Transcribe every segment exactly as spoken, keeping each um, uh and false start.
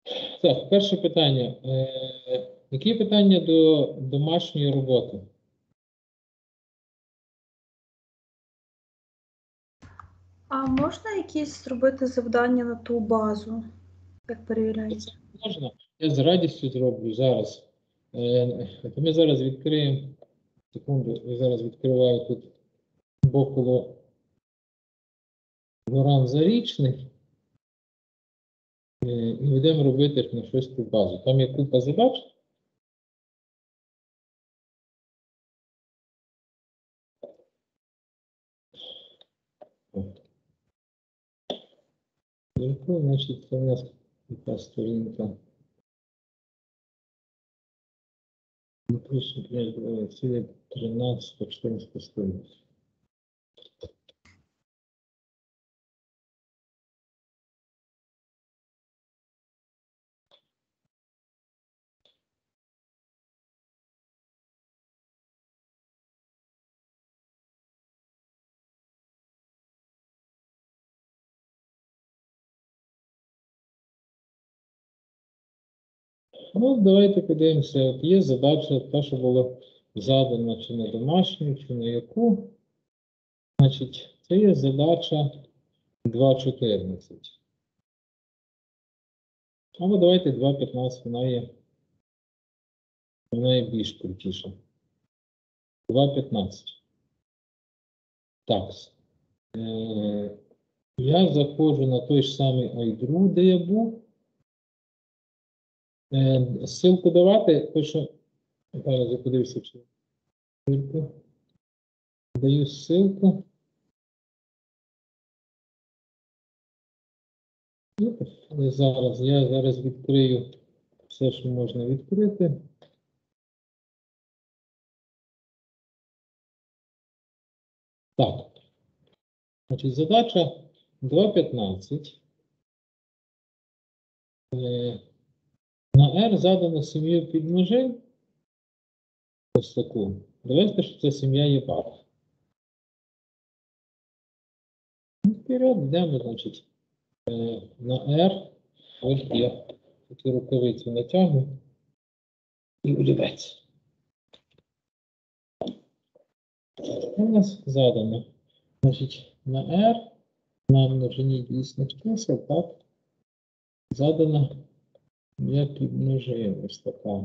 Так, перше питання. Е, які питання до домашньої роботи? А можна якісь зробити завдання на ту базу, як перевіряється? Це можна. Я з радістю зроблю зараз. Е, ми зараз відкриємо. Секунду, я зараз відкриваю тут Боколо Горан Зарічний. Е, і будемо робити на щось ту базу. Там є купа задач. Яку, значить, це у нас яка сторінка. Напишу, цілі тринадцять чотирнадцять сторінка. Ну, давайте подивимося. От є задача, та, що була задана чи на домашню, чи на яку. Значить, це є задача два чотирнадцять. Або давайте два п'ятнадцять, вона є, вона є більш крутіша. два п'ятнадцять. Так. Е, я заходжу на той ж самий айдру, де я був. Е, ссылку давати, то що зараз я подивився, чи ссылку. Даю ссылку. І зараз я зараз відкрию все, що можна відкрити. Так. Значить, задача два п'ятнадцять. Е, на R задано сім'ю підмножин. Ось таку. Довести, що ця сім'я є пара. Вперед йдемо, значить, е, на R. Ось я такі рукавиці натягну. І олівець. У нас задано, значить, на R, на множині дійсних чисел, так, задано, я підмножив ось така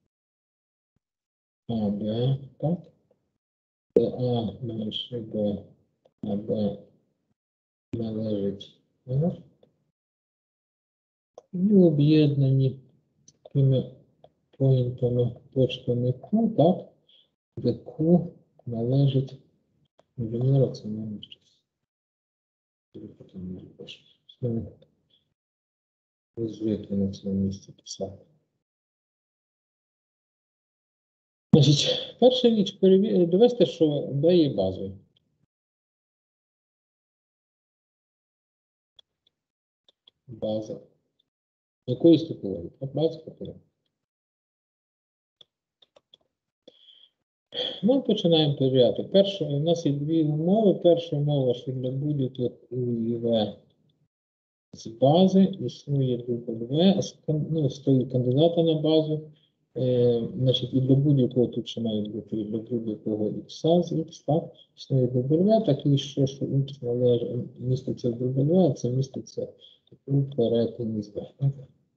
А, Б, так, А менше Б, а Б належить R, і об'єднані такими поінтами, точками Q, так, де Q належить інженера, це менше чисел. Звикли на цьому місці писати. Значить, перша річ перевір... довести, що Б є базою. База. Якої ступеневої? База повторює. Ми починаємо перевіряти. Перше, у нас є дві умови. Перша умова, що для будь-яких У і В з бази існує дубль В, ну, стоїть кандидата на базу. Е, значить, і для будь-якого тут ще має бути, і для будь-якого X з X, так, існує дубль В, такий, що, що X належить, міститься в дубль В, а це міститься у перетині з В. Так?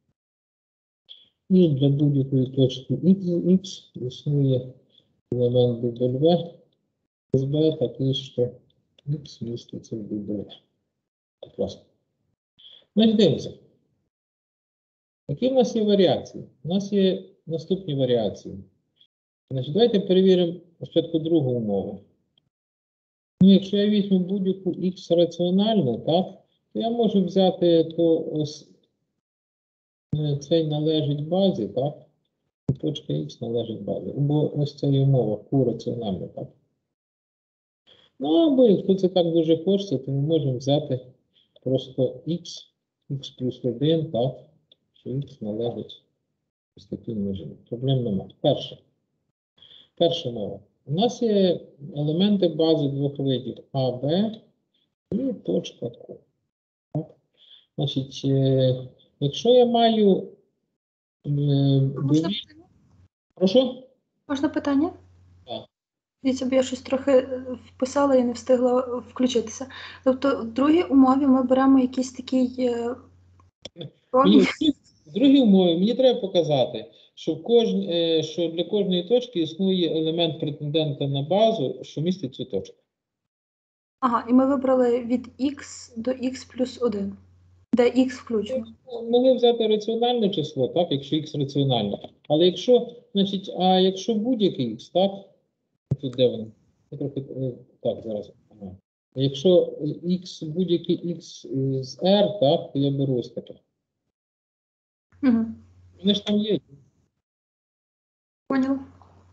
І для будь-якої точки X з X існує елемент дубль В з B, такий, що X міститься в дубль В. Так, власне. Значить, дивимося. Які в нас є варіації? У нас є наступні варіації. Значить, давайте перевіримо спочатку другу умову. Ну, якщо я візьму будь-яку X раціональну, так, то я можу взяти, то ось цей належить базі, так, і точка X належить базі. Бо ось ця є умова, Q раціональна, так. Ну, або якщо це так дуже хочеться, то ми можемо взяти просто X, X плюс один, так, що X належить ось такій множині. Проблем немає. Перше. Перша мова. У нас є елементи бази двох видів А, Б і точка Q. Так? Значить, якщо я маю Е, Можна довіль- питання? Прошу? Можна питання? Так. Дивіться, бо я щось трохи е, вписала і не встигла е, включитися. Тобто, в другій умові ми беремо якийсь такий е, Мені промінь. в друг- в другій умові мені треба показати, що, в кожн, е, що для кожної точки існує елемент претендента на базу, що містить цю точку. Ага, і ми вибрали від x до x плюс один, де x включено. Могли взяти раціональне число, так, якщо х раціональне. Але якщо, значить, а якщо будь-який х, так, тут де воно? Я трохи, е, так, зараз. Ага. Якщо х, будь-який х з r, так, то я беру ось таке. Угу. Вони ж там є. Поняла.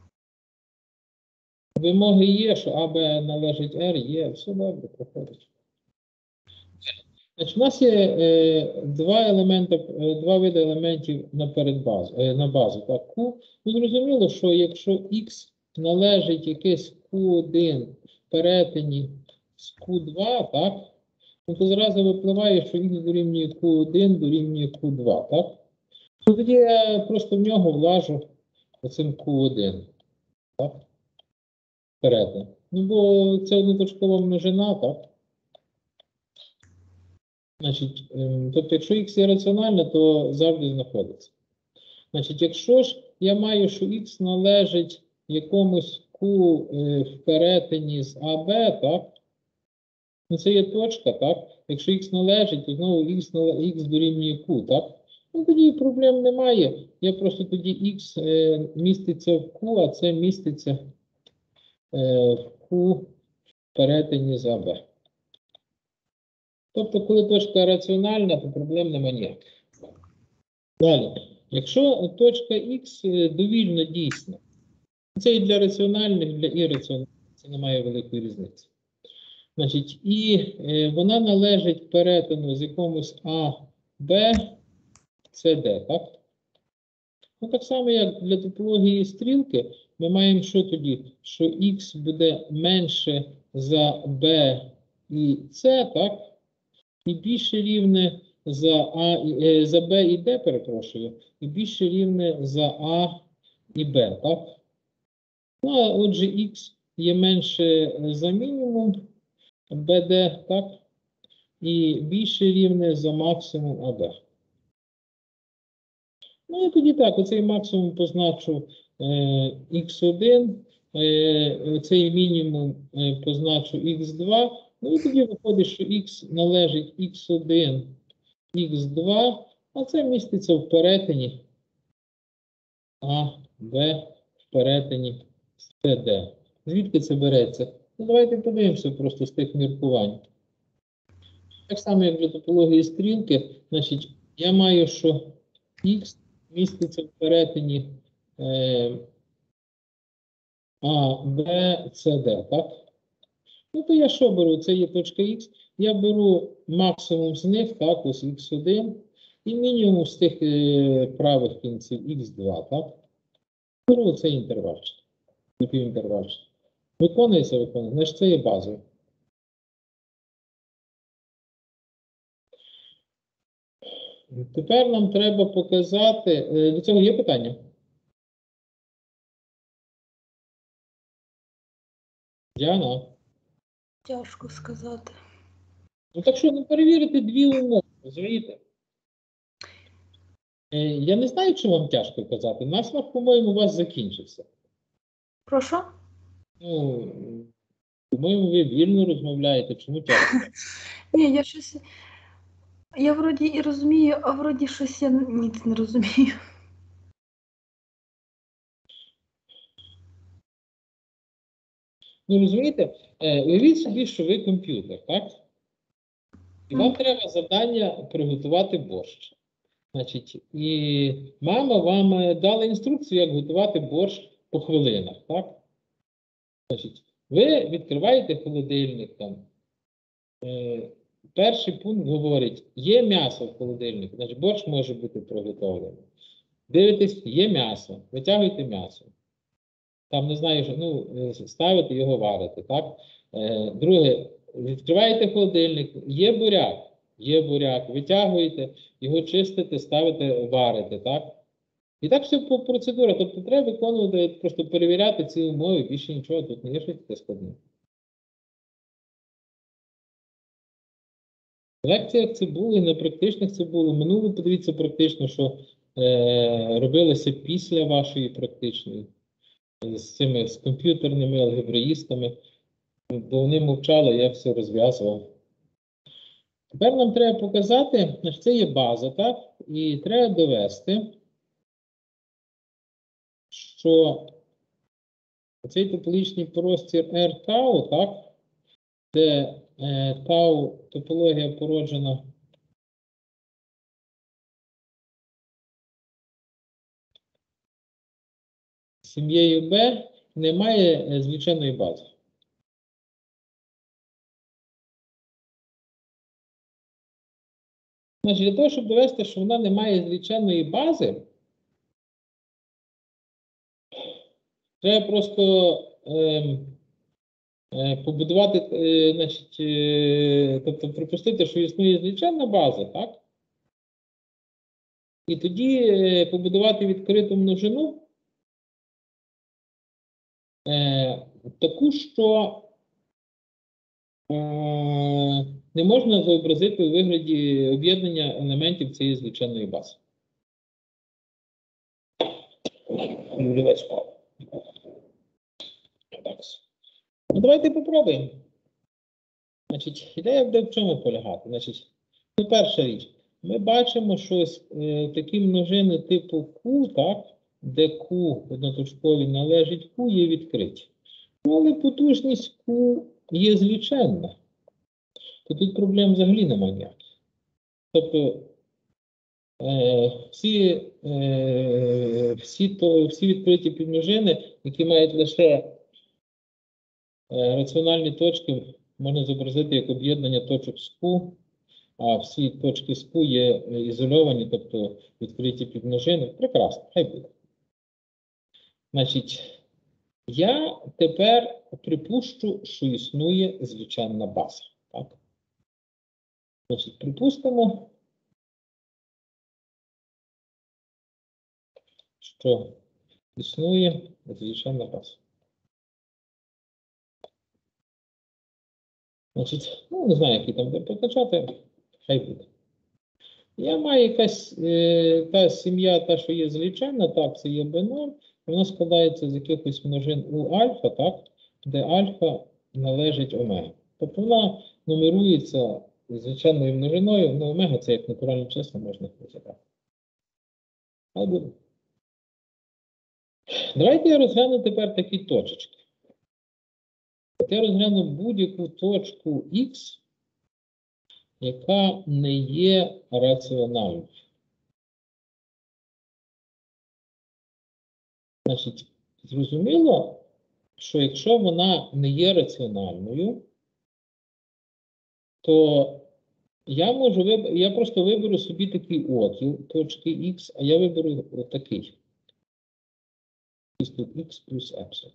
Вимоги є, що АБ належить R, є, все добре, проходить. Значить, у нас є е, два елементи, е, два види елементів на передбазу, е, на базу. Так, Q. Ну, зрозуміло, що якщо X належить якесь Q один в перетині з Q два, так, ну, то зразу випливає, що X дорівнює Q один дорівнює Q два, так? Ну, тоді я просто в нього влажу оцим Q один, так? Перетин. Ну, бо це одноточкова множина, так? Значить, ем, тобто, якщо х є раціональне, то завжди знаходиться. Значить, якщо ж я маю, що х належить якомусь q е, в перетині з АБ, так? Ну, це є точка, так? Якщо х належить, то знову х, нале- х дорівнює q, так? Ну, тоді проблем немає. Я просто тоді х е, міститься в q, а це міститься е, в q в перетині з АБ. Тобто, коли точка раціональна, то проблем немає ніяких. Далі, якщо точка Х довільно дійсна, це і для раціональних, і для ірраціональних, це немає великої різниці. Значить, і е, вона належить перетину з якомусь А, Б, С, Д, так? Ну, так само, як для топології стрілки, ми маємо що тоді? Що Х буде менше за Б і С, так? І більше рівне за А і е, за Б і Д, перепрошую, і більше рівне за А і Б, так? Ну, а отже, Х є менше за мінімум Б Д, так? І більше рівне за максимум А Б. Ну і тоді так, оцей максимум позначу е, х один, е, цей мінімум е, позначу х два, ну і тоді виходить, що х належить х один, х два, а це міститься в перетині А, Б, в перетині С, Д. Звідки це береться? Ну, давайте подивимося просто з тих міркувань. Так само, як для топології стрілки, значить, я маю, що х міститься в перетині е, А, Б, С, Д, так? Ну, то я що беру? Це є точка Х. Я беру максимум з них, так, ось х один, і мінімум з тих е, правих кінців х два, так? Беру цей інтервальчик. Інтервальчик. Виконується, виконується. Значить, це є базою. Тепер нам треба показати. До цього є питання? Діана? Тяжко сказати. Ну так що, ну перевірити дві умови, розумієте? Е, я не знаю, чи вам тяжко казати. Насмак, по-моєму, у вас закінчився. Прошу? Ну, по-моєму, ви вільно розмовляєте. Чому тяжко? Ні, я щось. Я вроді і розумію, а вроді щось я ніц не розумію. Ну, розумієте, е, уявіть собі, що ви комп'ютер, так? І вам Мгм. треба завдання приготувати борщ. Значить, і мама вам е, дала інструкцію, як готувати борщ по хвилинах, так? Значить, ви відкриваєте холодильник там. Е, перший пункт говорить, є м'ясо в холодильнику, значить борщ може бути приготовлений. Дивитесь, є м'ясо, витягуйте м'ясо. Там не знаю, що, ну, е, ставите його варити, так? Е, друге, відкриваєте холодильник, є буряк, є буряк, витягуєте, його чистите, ставите варити, так? І так все по процедурі. Тобто треба виконувати, просто перевіряти ці умови, більше нічого, тут не є щось таке складне. В лекціях це було, і на практичних це було. Минуле, подивіться, практично, що е, робилося після вашої практичної. З цими з комп'ютерними алгебраїстами. Бо вони мовчали, я все розв'язував. Тепер нам треба показати, що це є база, так? І треба довести, що цей топологічний простір R тау, так? Де е, тау топологія породжена сім'єю B, не має е, звичайної бази. Значить, для того, щоб довести, що вона не має звичайної бази, треба просто е, е, побудувати, е, значить, е, тобто припустити, що існує звичайна база, так? І тоді е, побудувати відкриту множину, е, таку, що е, не можна зобразити у вигляді об'єднання елементів цієї звичайної бази. Олівець впав. Ну, давайте попробуємо. Значить, ідея буде в чому полягати? Значить, ну, перша річ. Ми бачимо, що е, такі множини типу Q, так, де Q одноточкові належить Q, є відкриті. Ну, але потужність Q є звичайна. То тут проблем взагалі немає ніяких. Тобто, е, всі, е, всі, то, всі відкриті підмножини, які мають лише е, раціональні точки, можна зобразити як об'єднання точок з Q, а всі точки з Q є ізольовані, тобто відкриті підмножини. Прекрасно, хай буде. Значить, я тепер припущу, що існує звичайна база. Так? Значить, припустимо, що існує звичайна база. Значить, ну, не знаю, який там буде позначати, хай буде. Я маю якась е, та сім'я, та, що є звичайна, так, це є бі нуль, вона складається з якихось множин у альфа, так, де альфа належить омега. Тобто вона нумерується звичайною множиною, ну омега це як натуральне число можна розібрати. Хай буде. Давайте я розгляну тепер такі точечки. Я розгляну будь-яку точку Х, яка не є раціональною. Значить, зрозуміло, що якщо вона не є раціональною, то я можу виб... я просто виберу собі такий отвір точки Х, а я виберу отакий. Тут Х плюс епсилон.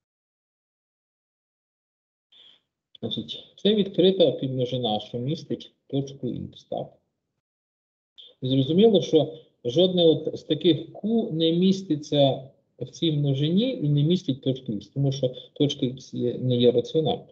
Значить, це відкрита підмножина, що містить точку Х, так? Зрозуміло, що жодне от з таких Q не міститься в цій множині і не містить точку Х, тому що точка Х є, не є раціональною.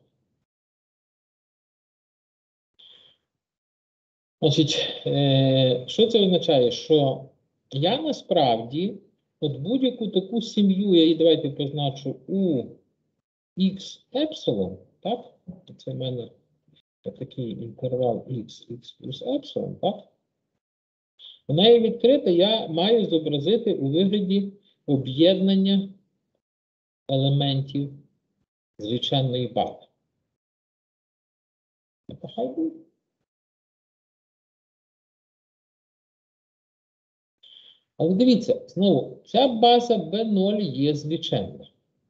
Значить, е, що це означає? Що я насправді от будь-яку таку сім'ю, я її давайте позначу у Х епсилон, так? Це в мене такий інтервал Х, Х плюс епсилон, так? Вона є відкрита, я маю зобразити у вигляді об'єднання елементів звичайної бази. Хай буде. Але дивіться, знову, ця база бі нуль є звичайна.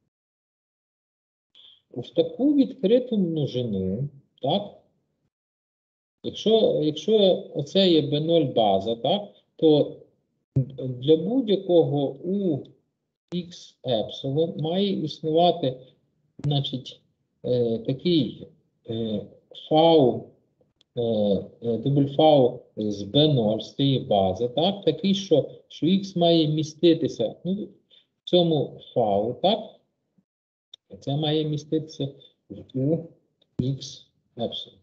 В таку відкриту множину, так, якщо, якщо оце є бі нуль база, так, то для будь-якого у Х епсилон має існувати, значить, е, такий е, фау W з бі нуль, з цієї бази, так, такий, що, що Х має міститися, ну, в цьому фау, так, це має міститися в у Х епсилон.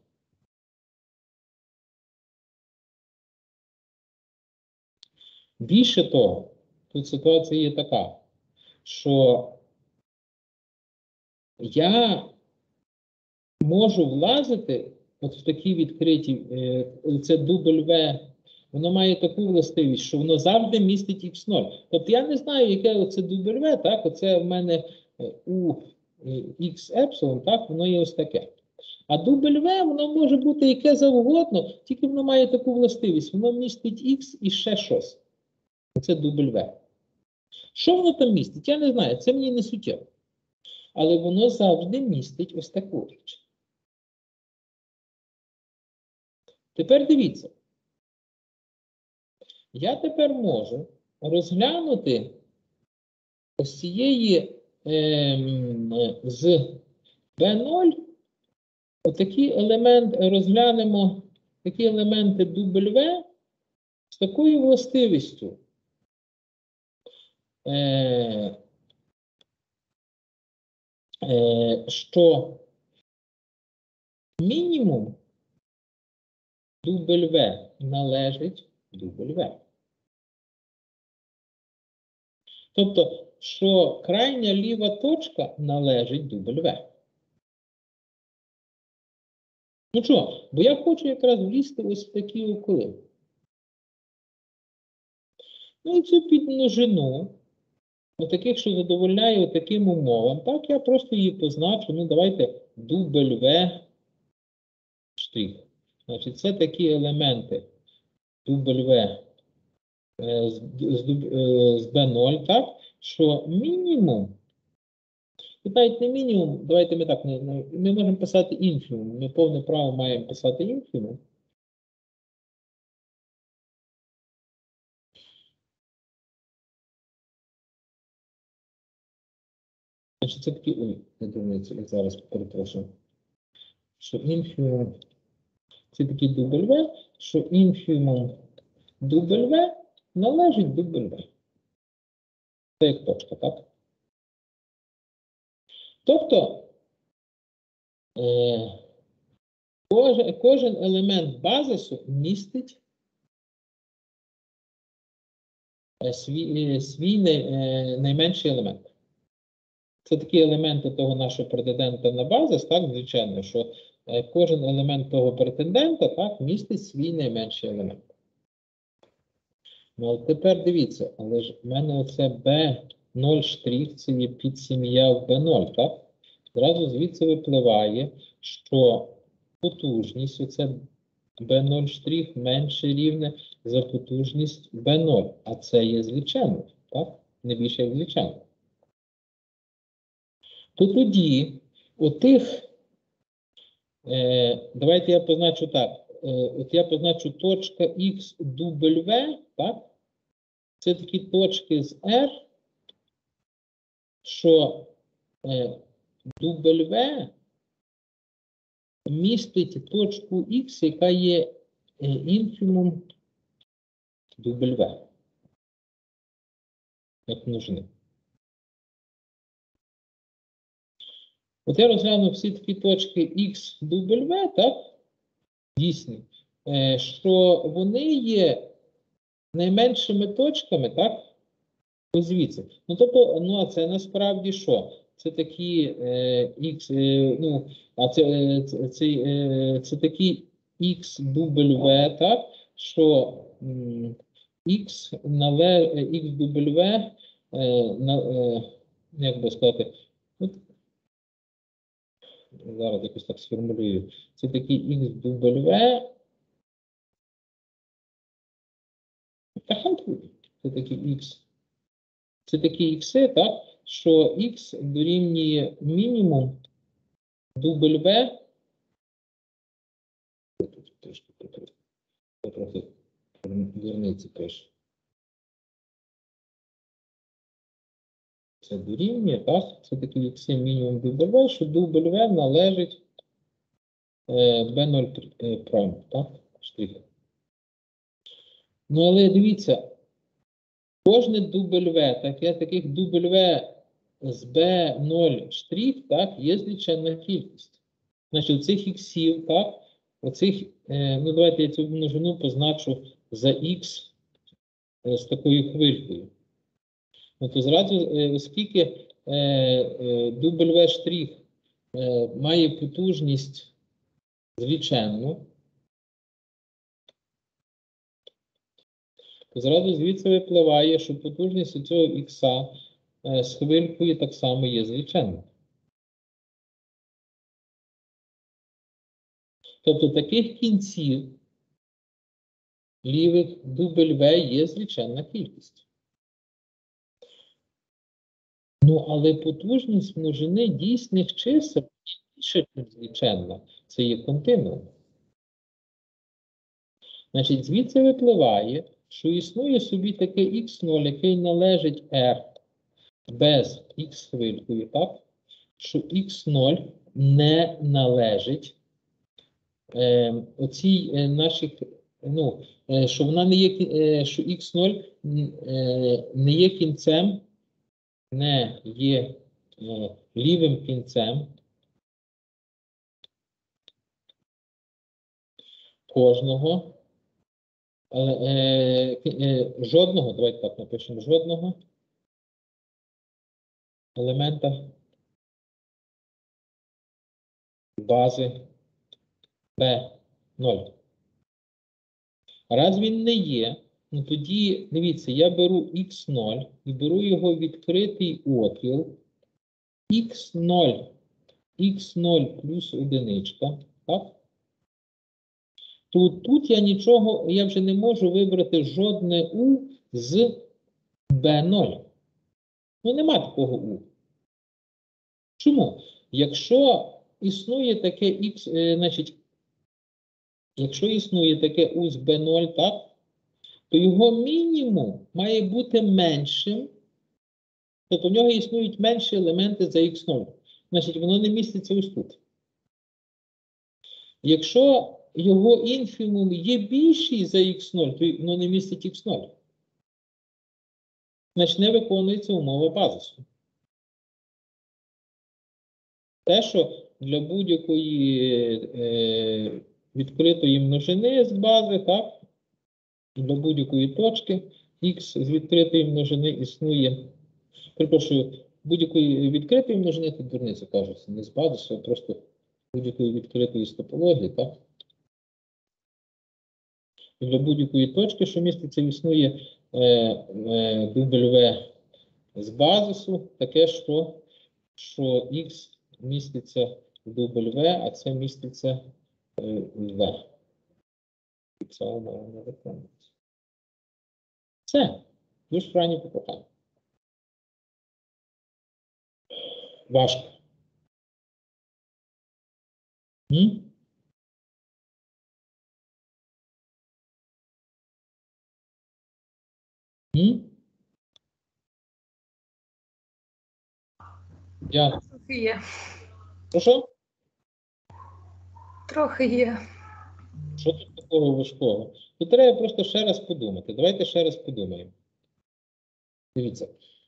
Більше того, тут ситуація є така, що я можу влазити от в такі відкриті, це W, воно має таку властивість, що воно завжди містить ікс нуль. Тобто я не знаю, яке оце W, так, оце в мене у Х епсилон, так, воно є ось таке. А W, воно може бути яке завгодно, тільки воно має таку властивість, воно містить Х і ще щось. Це W. Що воно там містить? Я не знаю, це мені не суттєво. Але воно завжди містить ось таку річ. Тепер дивіться. Я тепер можу розглянути ось цієї е, з бі нуль, отакі елементи, розглянемо такі елементи W з такою властивістю. Е, е, що мінімум W належить W. Тобто, що крайня ліва точка належить W. Ну чого? Бо я хочу якраз влізти ось в такі околи. Ну і цю підмножину, отаких, що задовольняє таким умовам, так, я просто її позначу, ну давайте W штрих. Значить, це такі елементи W з, з, з бі нуль, так, що мінімум, і навіть не мінімум, давайте ми так, не, не, ми можемо писати інфімум, ми повне право маємо писати інфімум. Значить, це такі, ой, не думаю, це зараз перепрошую, що інфімум, це такі W, що інфімум W належить W. Це як точка, так? Тобто, е, кожен, кожен елемент базису містить е, свій, е, свій най, е, найменший елемент. Це такі елементи того нашого претендента на базис, так, звичайно, що е, кожен елемент того претендента, так, містить свій найменший елемент. Ну, от тепер дивіться, але ж в мене оце бі нуль штрих, це є підсім'я в бі нуль, так? Зразу звідси випливає, що потужність, оце бі нуль штрих менше рівне за потужність бі нуль, а це є звичайно, так? Не більше як звичайно. То тоді, отих, е, давайте я позначу так, е, от я позначу точка Х W, так? Це такі точки з R, що е, W містить точку Х, яка є е, інфімум W. Як множини. От я розглянув всі такі точки Х, W, так? Дійсні, е, що вони є найменшими точками, так? Ось звідси. Ну, тобто, ну, а це насправді що? Це такі е, X, е, ну, а це, е, це, це, е, це такі Х W, так, що м, X нале, Х W, е, на, е, як би сказати, от, зараз якось так сформулюю, це такі Х W, та це такі Х, це такі ікси, так, що Х дорівнює мінімум W, тут трошки трохи вірниці пише. Це дорівнює, так, це такі ікси мінімум W, що W належить бі нуль прайм, так? Штрих. Ну, але дивіться, кожне W, таке, таких W з бі нуль штрих, так, є зліченна кількість. Значить, цих іксів, так, оцих, е, ну, давайте я цю множину позначу за X е, з такою хвилькою. Ну, то зразу, е, оскільки е, е, W штрих е, має потужність зліченну, то зразу звідси випливає, що потужність у цього ікса е, з хвилькою так само є зліченна. Тобто таких кінців лівих W є зліченна кількість. Ну, але потужність множини дійсних чисел більше, ніж зліченна. Це є континуум. Значить, звідси випливає, що існує собі таке ікс нуль, який належить R без X хвилькою, так? Що ікс нуль не належить е, оцій е, наших, ну, е, що вона не є, е, що ікс нуль е, не є кінцем, не є е, лівим кінцем кожного, але е, е, жодного, давайте так напишемо, жодного елемента бази бі нуль. Раз він не є, ну тоді, дивіться, я беру ікс нуль і беру його відкритий отвір ікс нуль, ікс нуль плюс одиничка, так? То тут я нічого, я вже не можу вибрати жодне У з бі нуль. Ну, нема такого У. Чому? Якщо існує таке X, е, значить, якщо існує таке У з бі нуль, так, то його мінімум має бути меншим, тобто в нього існують менші елементи за ікс нуль. Значить, воно не міститься ось тут. Якщо його інфімум є більший за ікс нуль, то воно не містить ікс нуль. Значить, не виконується умова базису. Те, що для будь-якої е, відкритої множини з бази, так, для будь-якої точки х з відкритої множини існує, припрошую, будь-якої відкритої множини, тут дурниця кажуть, не з базису, а просто будь-якої відкритої з топології, так. Для будь-якої точки, що міститься, існує е, е, W з базису, таке, що, що х міститься в W, а це міститься в V. І це умова не виконується. Все. Дуже ранні попитання. Важко. М? М? Я. Трохи є. Прошу? Трохи є. Що тут такого важкого? Тут треба просто ще раз подумати. Давайте ще раз подумаємо. Дивіться.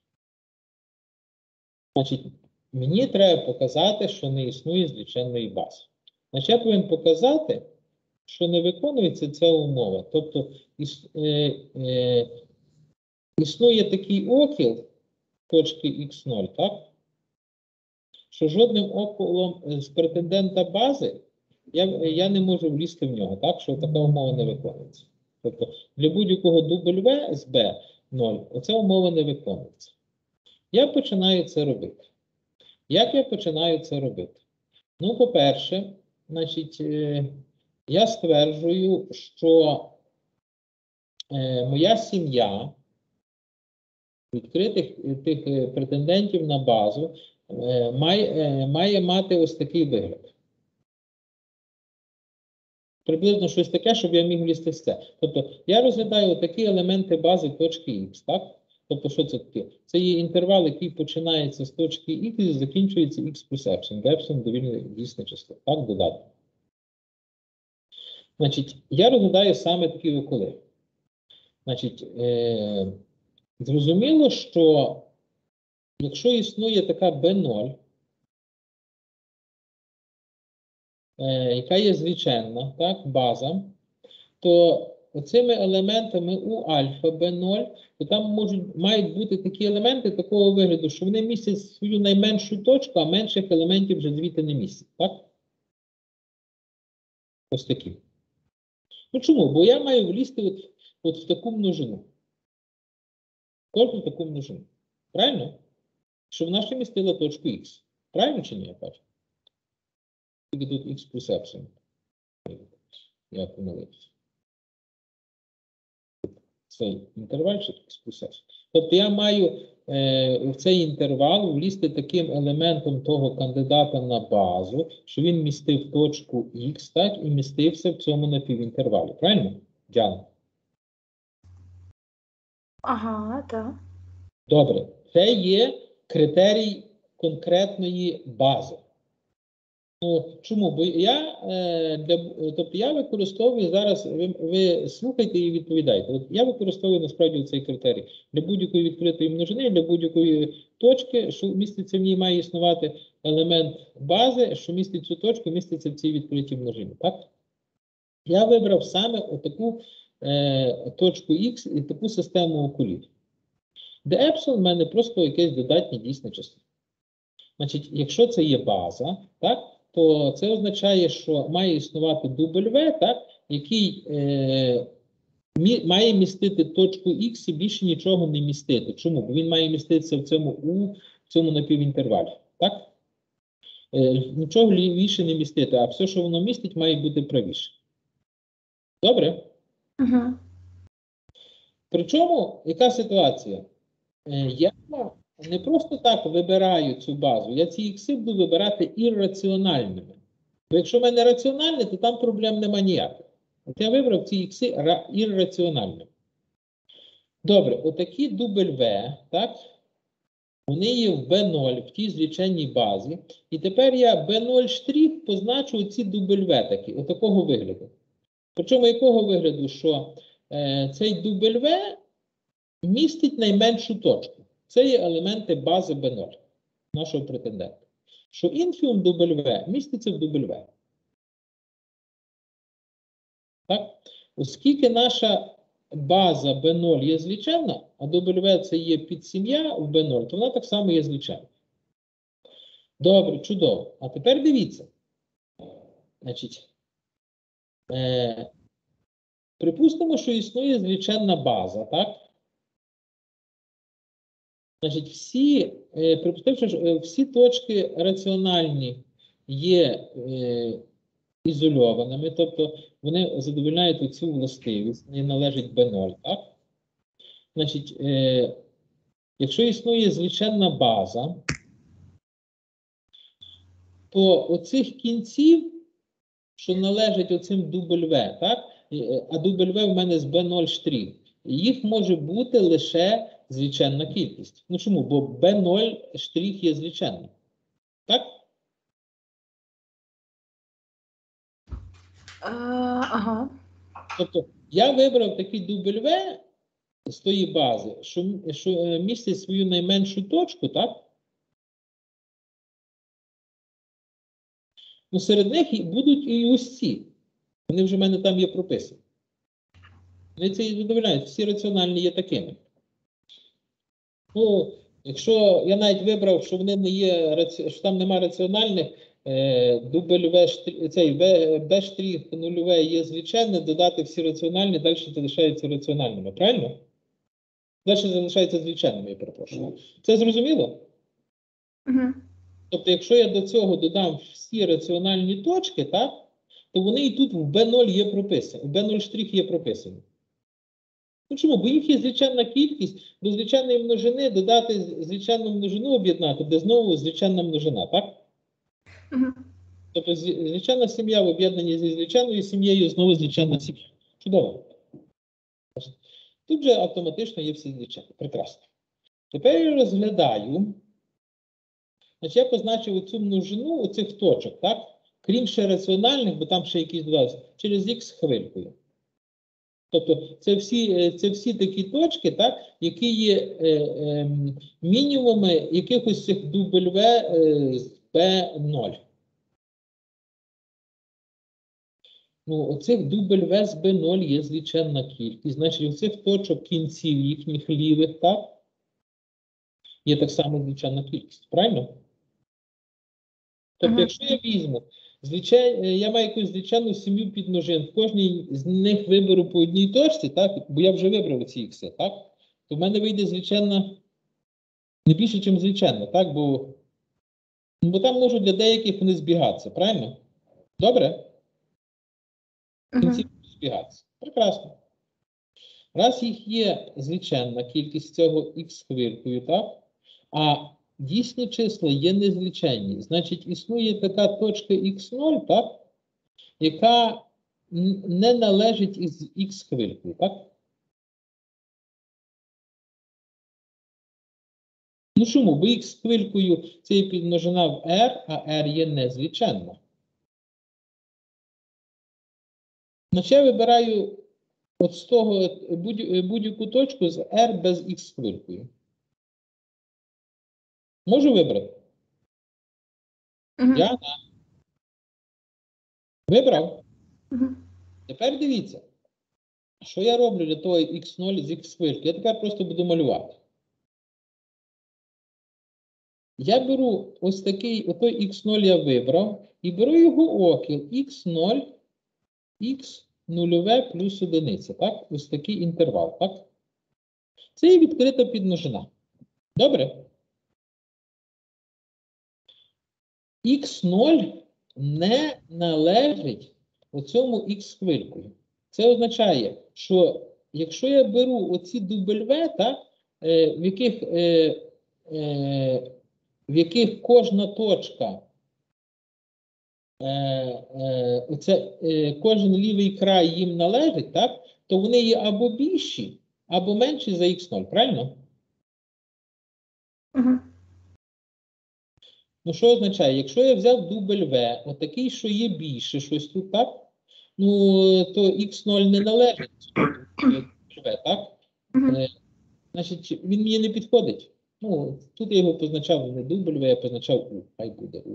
Значить, мені треба показати, що не існує зліченної бази. Значить, я повинен показати, що не виконується ця умова. Тобто, іс, е, е, існує такий окіл точки ікс нуль, так? Що жодним околом з претендента бази я, я не можу влізти в нього, так? Що така умова не виконується. Тобто, для будь-якого W з бі нуль оця умова не виконується. Я починаю це робити. Як я починаю це робити? Ну, по-перше, значить, е, я стверджую, що е, моя сім'я відкритих тих е, претендентів на базу е, має, е, має мати ось такий вигляд. Приблизно щось таке, щоб я міг влізти в це. Тобто, я розглядаю такі елементи бази точки Х, так? Тобто, що це таке? Це є інтервал, який починається з точки Х і закінчується Х плюс епсилон, де епсилон довільне дійсне число. Так, додати. Значить, я розглядаю саме такі околи. Значить, е, зрозуміло, що якщо існує така бе нуль, е, яка є звичайна, так, база, то оцими елементами у альфа бе нуль, то там можуть, мають бути такі елементи такого вигляду, що вони містять свою найменшу точку, а менших елементів вже звідти не містять. Так? Ось такі. Ну чому? Бо я маю влізти от, от в таку множину. Кожну таку множину. Правильно? Щоб вона ще містила точку х. Правильно чи ні, я бачу? Тільки тут х плюс епсилон. Я помилився. Цей інтервальчик х плюс епсилон. Тобто я маю е, в цей інтервал влізти таким елементом того кандидата на базу, що він містив точку х, так, і містився в цьому напівінтервалі. Правильно, Діана? Ага, так. Добре. Це є критерій конкретної бази. Ну, чому? Бо я, е, для, тобто я використовую зараз, ви, ви слухайте і відповідайте. От я використовую насправді цей критерій. Для будь-якої відкритої множини, для будь-якої точки, що міститься в ній, має існувати елемент бази, що містить цю точку, міститься в цій відкритій множині. Так? Я вибрав саме отаку е, точку Х і таку систему околів. Де епсилон в мене просто якесь додатнє дійсне число. Значить, якщо це є база, так, то це означає, що має існувати дубль В, так, який е, мі, має містити точку Х і більше нічого не містити. Чому? Бо він має міститися в цьому У, в цьому напівінтервалі. Так? Е, нічого лівіше не містити, а все, що воно містить, має бути правіше. Добре? Угу. Причому, яка ситуація? Е, я не просто так вибираю цю базу, я ці ікси буду вибирати ірраціональними. Бо якщо в мене раціональне, то там проблем нема ніяких. От я вибрав ці ікси ірраціональними. Добре, отакі дубль В, так, вони є в бе нуль, в тій звичайній базі. І тепер я бе нуль штрих позначу ці дубль В такі, отакого вигляду. Причому якого вигляду, що е, цей дубль В містить найменшу точку. Це є елементи бази бе нуль, нашого претендента. Що інфіум дубль В міститься в дубль В. Так? Оскільки наша база бе нуль є звичайна, а дубль В це є підсім'я в бе нуль, то вона так само є звичайна. Добре, чудово. А тепер дивіться. Значить, е, припустимо, що існує звичайна база, так? Значить, всі, е, припустивши, що е, всі точки раціональні є е, ізольованими, тобто вони задовольняють цю властивість, не належить бе нуль, так? Значить, е, якщо існує звичайна база, то оцих кінців, що належать оцим дубль В, так? А дубль В в мене з бе нуль штрих, їх може бути лише звичайна кількість. Ну чому? Бо бе нуль штрих є звичайним. Так? А, ага. Тобто, я вибрав такий дубль В з тої бази, що, що містить свою найменшу точку, так? Ну, серед них і будуть і ось ці. Вони вже в мене там є прописані. Вони це і задовольняють. Всі раціональні є такими. Ну, якщо я навіть вибрав, що вони не є, що там немає раціональних, е, дубль В, цей бе штрих нульове є звичайне, додати всі раціональні, далі це залишається раціональними. Правильно? Далі залишається звичайними, я перепрошую. Це зрозуміло? Угу. Тобто, якщо я до цього додам всі раціональні точки, так, то вони і тут в бе нуль є прописані, в бе нуль штрих є прописані. Ну чому? Бо їх є звичайна кількість, до звичайної множини додати звичайну множину об'єднати, де знову звичайна множина, так? Угу. Тобто звичайна сім'я в об'єднанні зі звичайною сім'єю знову звичайна сім'я. Чудово. Тут вже автоматично є всі звичайні. Прекрасно. Тепер я розглядаю. Значить, я позначив оцю множину оцих точок, так? крім ще раціональних, бо там ще якісь додався, через х хвилькою. Тобто це всі, це всі такі точки, так, які є е, е, мінімуми якихось цих W е, з бі нуль. Ну, оцих W з бі нуль є зліченна кількість. Значить, оцих точок кінців їхніх лівих, так, є так само зліченна кількість. Правильно? Тобто, Ага. якщо я візьму, звичай, я маю якусь звичайну сім'ю підмножин, в кожній з них виберу по одній точці, так, бо я вже вибрав ці ікси, так, то в мене вийде звичайна не більше, ніж звичайно, так, бо, бо там можуть для деяких вони збігатися, правильно? Добре? В кінці збігатися. Прекрасно. Раз їх є звичайна кількість цього х хвилькою, так, а дійсні числа є незліченні. Значить, існує така точка х нуль, так, яка не належить із х хвилькою, так? Ну чому? Бо х хвилькою це є підмножена в r, а r є незліченна. Значить, я вибираю от з того будь-яку точку з r без х хвилькою. Можу вибрати? Угу. Я? Вибрав? Угу. Тепер дивіться, що я роблю для того х нуль з х хвилькою. Я тепер просто буду малювати. Я беру ось такий, отой х нуль я вибрав, і беру його окіл х нуль, х нульове плюс одиниця, так? Ось такий інтервал, так? Це є відкрита підмножина. Добре? х нуль не належить оцьому х хвилькою. Це означає, що якщо я беру оці W, так, е, в яких, е, е, в яких кожна точка, е, е, оце, е, кожен лівий край їм належить, так, то вони є або більші, або менші за х нуль, правильно? Угу. Ну, що означає? Якщо я взяв W, отакий, що є більше щось тут, так? Ну, то х нуль не належить W, так? Угу. Е, значить, він мені не підходить. Ну, тут я його позначав не W, я позначав U. Хай буде U.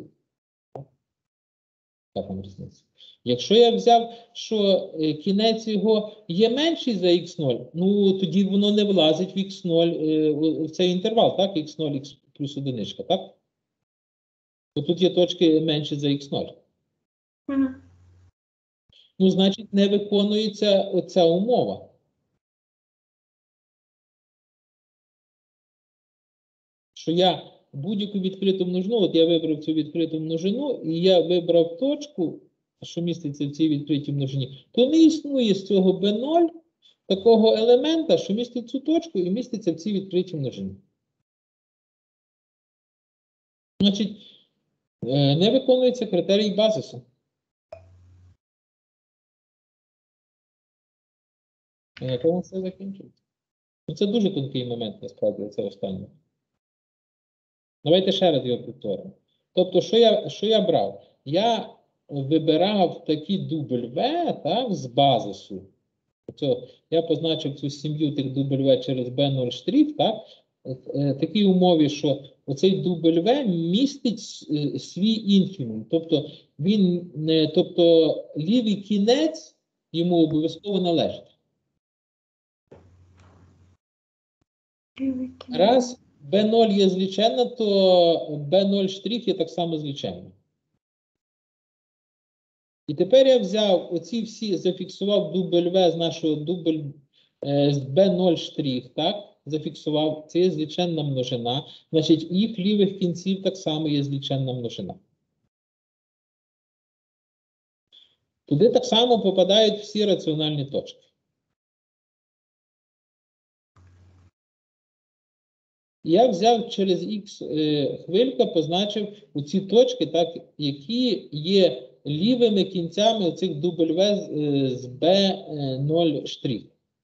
Так там різниця. Якщо я взяв, що е, кінець його є менший за х нуль, ну, тоді воно не влазить в х нуль, е, в цей інтервал, так? х нуль, х плюс одиничка, так? Бо тут є точки менші за х нуль. Угу. Ну, значить, не виконується оця умова. Що я будь-яку відкриту множину, от я вибрав цю відкриту множину, і я вибрав точку, що міститься в цій відкритій множині, то не існує з цього бі нуль такого елемента, що містить цю точку і міститься в цій відкритій множині. Значить, е, не виконується критерій базису. І на тому все закінчується. Ну, це дуже тонкий момент, насправді, це останнє. Давайте ще раз його повторимо. Тобто, що я, що я брав? Я вибирав такі W, так, з базису. Тобто, я позначив цю сім'ю тих W через бі нуль штрих, так, в такій умові, що оцей W містить свій інфімум. Тобто, він, тобто, лівий кінець йому обов'язково належить. Раз бі нуль є зліченна, то бі нуль штрих є так само зліченна. І тепер я взяв оці всі, зафіксував W з нашого W з бі нуль штрих, так? Зафіксував, це є зліченна множина. Значить, їх лівих кінців так само є зліченна множина. Туди так само попадають всі раціональні точки. Я взяв через х е, хвилька, позначив у ці точки, так, які є лівими кінцями цих W з, з бі нуль штрих.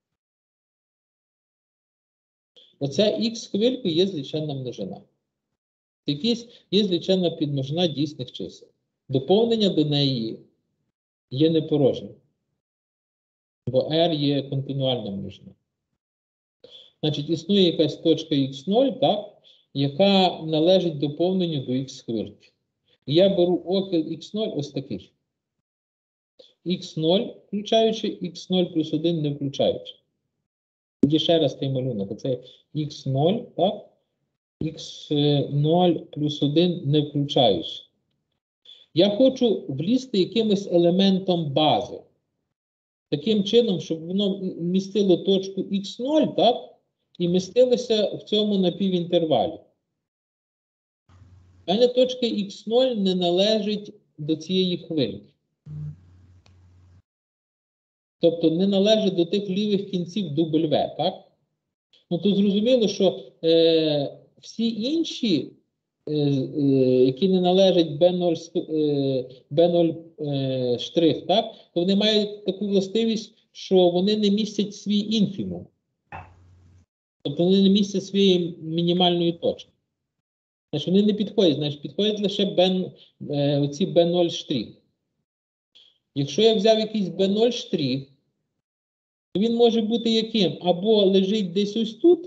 Оця х хвилька є зліченна множина. Якісь є зліченна підмножина дійсних чисел. доповнення до неї є непорожнім. Бо R є континуальна множина. Значить, існує якась точка ікс нуль, так, яка належить доповненню до х хвильки. І я беру окіл ікс нуль ось такий. ікс нуль включаючи, ікс нуль плюс один не включаючи. Тоді ще раз той малюнок. Оце ікс нуль, так? ікс нуль плюс один не включаючи. Я хочу влізти якимось елементом бази. Таким чином, щоб воно містило точку ікс нуль, так? І містилося в цьому напівінтервалі. У мене точка ікс нуль не належить до цієї хвильки. Тобто не належить до тих лівих кінців W, так? Ну, то зрозуміло, що е, всі інші, е, е, які не належать бі нуль, е, бі нуль е, штрих, так? То вони мають таку властивість, що вони не містять свій інфімум. Тобто вони не містять своєї мінімальної точки. Значить, вони не підходять, значить, підходять лише бі, е, оці бі нуль штрих. Якщо я взяв якийсь бі нуль штрих, то він може бути яким? Або лежить десь ось тут,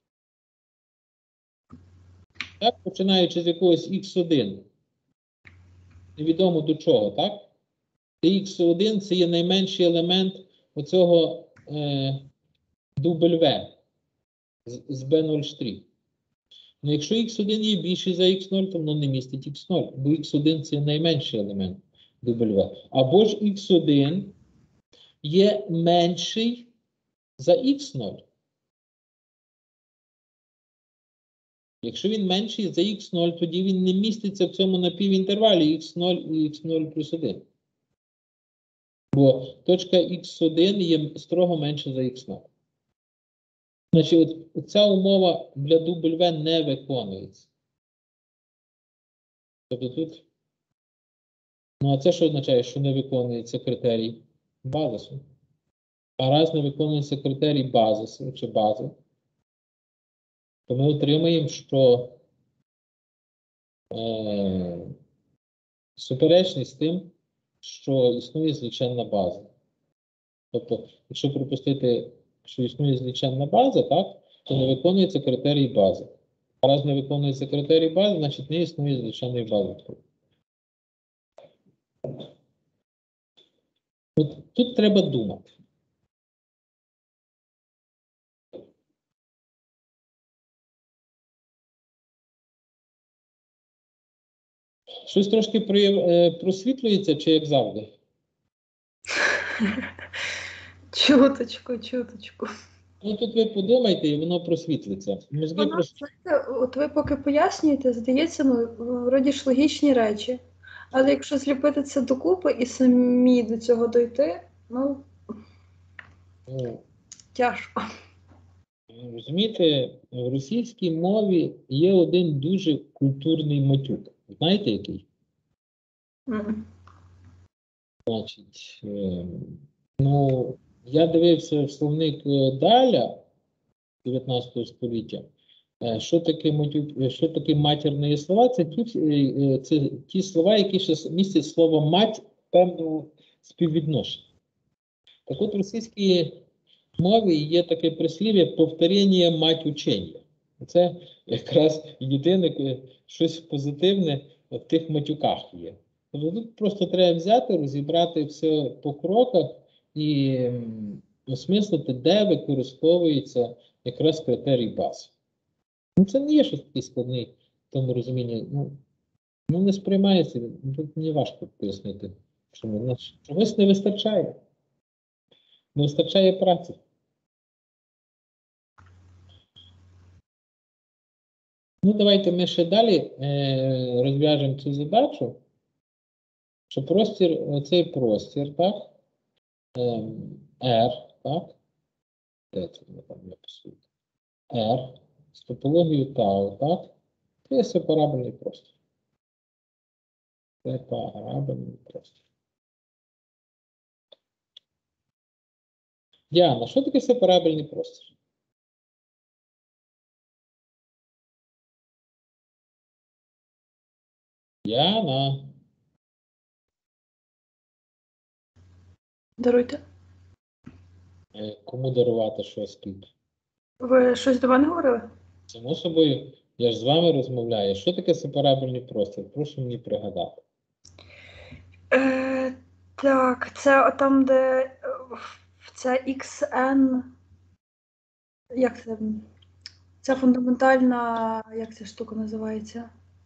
так, починаючи з якогось ікс один, невідомо до чого, так? ікс один це є найменший елемент оцього е, W з, з бі нуль штрих. Ну, якщо ікс один є більший за ікс нуль, то воно не містить ікс нуль, бо ікс один це найменший елемент W. Або ж ікс один є менший за ікс нуль. Якщо він менший за ікс нуль, тоді він не міститься в цьому напівінтервалі ікс нуль і ікс нуль плюс один. Бо точка ікс один є строго менша за ікс нуль. Значить, от ця умова для W не виконується. Тобто тут, ну а це що означає, що не виконується критерій базису? А раз не виконується критерій базису чи бази, то ми отримаємо, що е, суперечність з тим, що існує зліченна база. Тобто, якщо припустити, що існує зліченна база, так, то не виконується критерій бази. А раз не виконується критерій бази, значить не існує зліченної бази. От тут треба думати. Щось трошки просвітлюється, чи як завжди? Чуточку, чуточку. Ну тут ви подумайте, і воно просвітлиться. Мозги Воно, прос... знаєте, от ви поки пояснюєте, здається, ну, вроді ж логічні речі. Але якщо зліпити це докупи і самі до цього дойти, ну, ну, тяжко. розумієте, в російській мові є один дуже культурний матюк. Знаєте який? Mm. Значить, е, ну, я дивився в словник Даля дев'ятнадцятого століття. Е, що таке матюк, що таке матірні слова? Це ті, е, це ті слова, які ще містять слово мать певного співвідношення. Так от в російській мові є таке прислів'я повторення мать учення. Це якраз єдине щось позитивне в тих матюках є. Тобто тут просто треба взяти, розібрати все по кроках і осмислити, де використовується якраз критерій бази. Ну, це не є щось такий складний в тому розумінні. Ну, ну не сприймається, тут мені важко пояснити, що чогось не вистачає. Не вистачає праці. Ну, давайте ми ще далі е, розв'яжемо цю задачу, що простір, оцей простір, так, е, R, так, де це ми там написали? R, з топологією тау, так, це є сепарабельний простір. Сепарабельний простір. Діана, що таке сепарабельний простір? Діана. Даруйте. Е, Кому дарувати що скільки? Ви щось до мене говорили? Само собою, я ж з вами розмовляю. Що таке сепарабельний простір? Прошу мені пригадати. Е, так, це там, де е, це ікс ен. Як це? Це фундаментальна, як ця штука називається?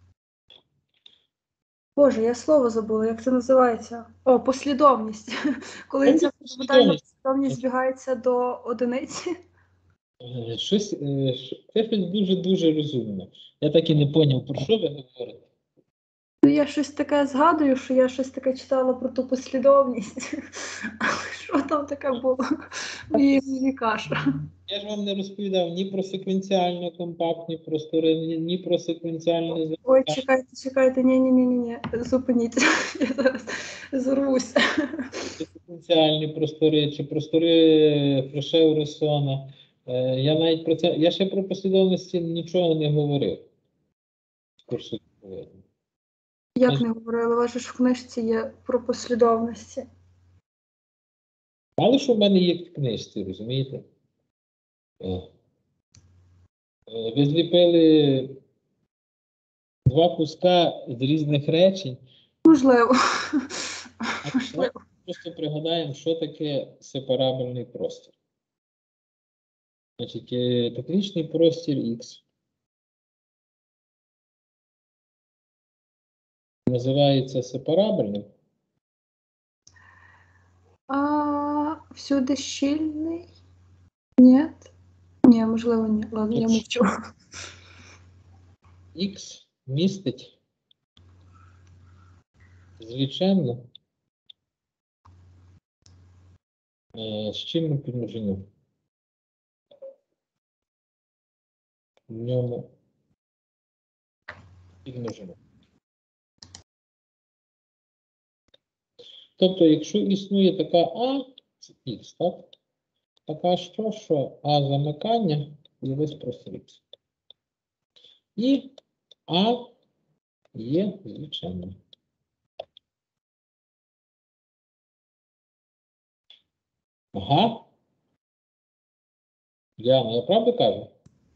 Боже, я слово забула, як це називається? О, послідовність. Коли Ну, ця фундаментальна послідовність. послідовність збігається до одиниці. Е, Щось, е, що- це щось дуже-дуже розумне. Я так і не зрозумів, про що ви говорите. Ну, я щось таке згадую, що я щось таке читала про ту послідовність. Але що там таке було? Мені мені каша. Я ж вам не розповідав ні про секвенціально компактні простори, ні, ні про секвенціальне Ой, замикання. чекайте, чекайте, ні-ні-ні-ні, зупиніться, я зараз зорвуся. Секвенціальні простори чи простори Фрешеу-Ресона. Е, Я навіть про це, я ще про послідовності нічого не говорив. В курсу відповідно. Як не говорила, ваше ж в книжці є про послідовності. Мало що в мене є в книжці, розумієте? Е, е, Ви зліпили два куска з різних речень. Можливо. А що? Просто пригадаємо, що таке сепарабельний простір. Значить, е, технічний простір X називається сепарабельним. А, всюди щільний? Ні? Ні, можливо, ні. Ладно, я мовчу. X містить звичайно е, щільну підмножину. В ньому підмножину. Тобто, якщо існує така А, це Х, так? Така що, що А замикання і весь простір Х. І А є звичайним. Ага. Діана, я правду кажу?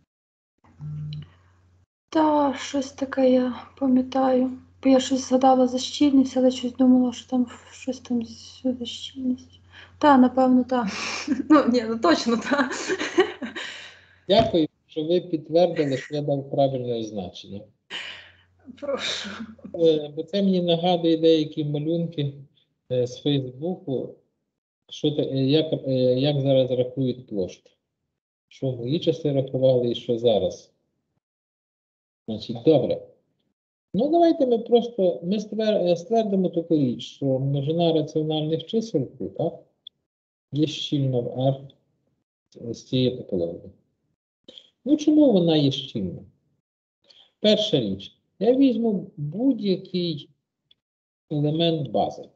Та, щось таке я пам'ятаю. Бо я щось згадала за щільність, але щось думала, що там щось там всюди щільність. Та, напевно, так. Ну, ні, ну точно так. Дякую, що ви підтвердили, що я дав правильне значення. Прошу. Е, Бо це мені нагадує деякі малюнки е, з Фейсбуку, що та- е, як, е, як зараз рахують площу. Що в мої часи рахували і що зараз. Значить, добре. Ну, давайте ми просто ми ствер, е, ствердимо таку річ, що множина раціональних чисел, так, є щільна в R з цієї топології. Ну, чому вона є щільна? Перша річ. Я візьму будь-який елемент бази.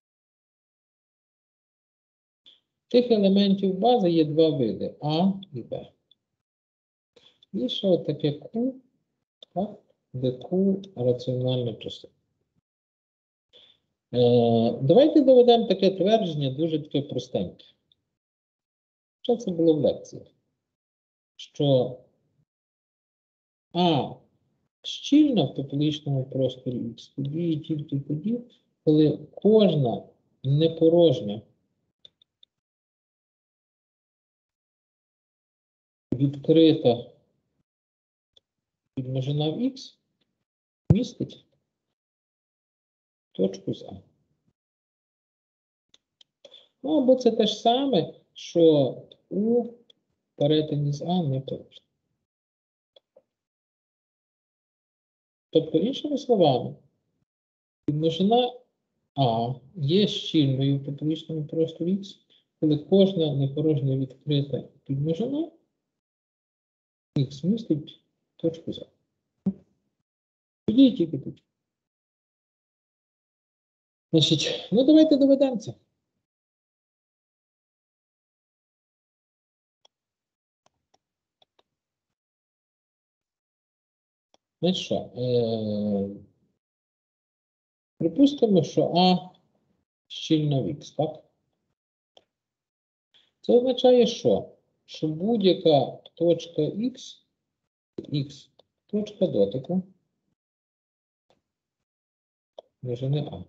Тих елементів бази є два види А і Б. І ще таке Q, так, де Q раціональне число. Е, давайте доведемо таке твердження, дуже таке простеньке. Що це було в лекції? Що А щільна в топологічному просторі X тоді і тільки тоді, коли кожна непорожня відкрита підмножина в X містить точку з А. Ну, або це те ж саме, що у перетині з А не порожня. Тобто, іншими словами, підмножина А є щільною в топологічному просторі X, коли кожна непорожня відкрита підмножина Х містить точку з А. Тоді і тільки тут. Значить, ну давайте доведемо це. Значить що? Е, припустимо, що А щільна в Х, так? Це означає, що? Що будь-яка точка Х, Х, точка дотику, множини А.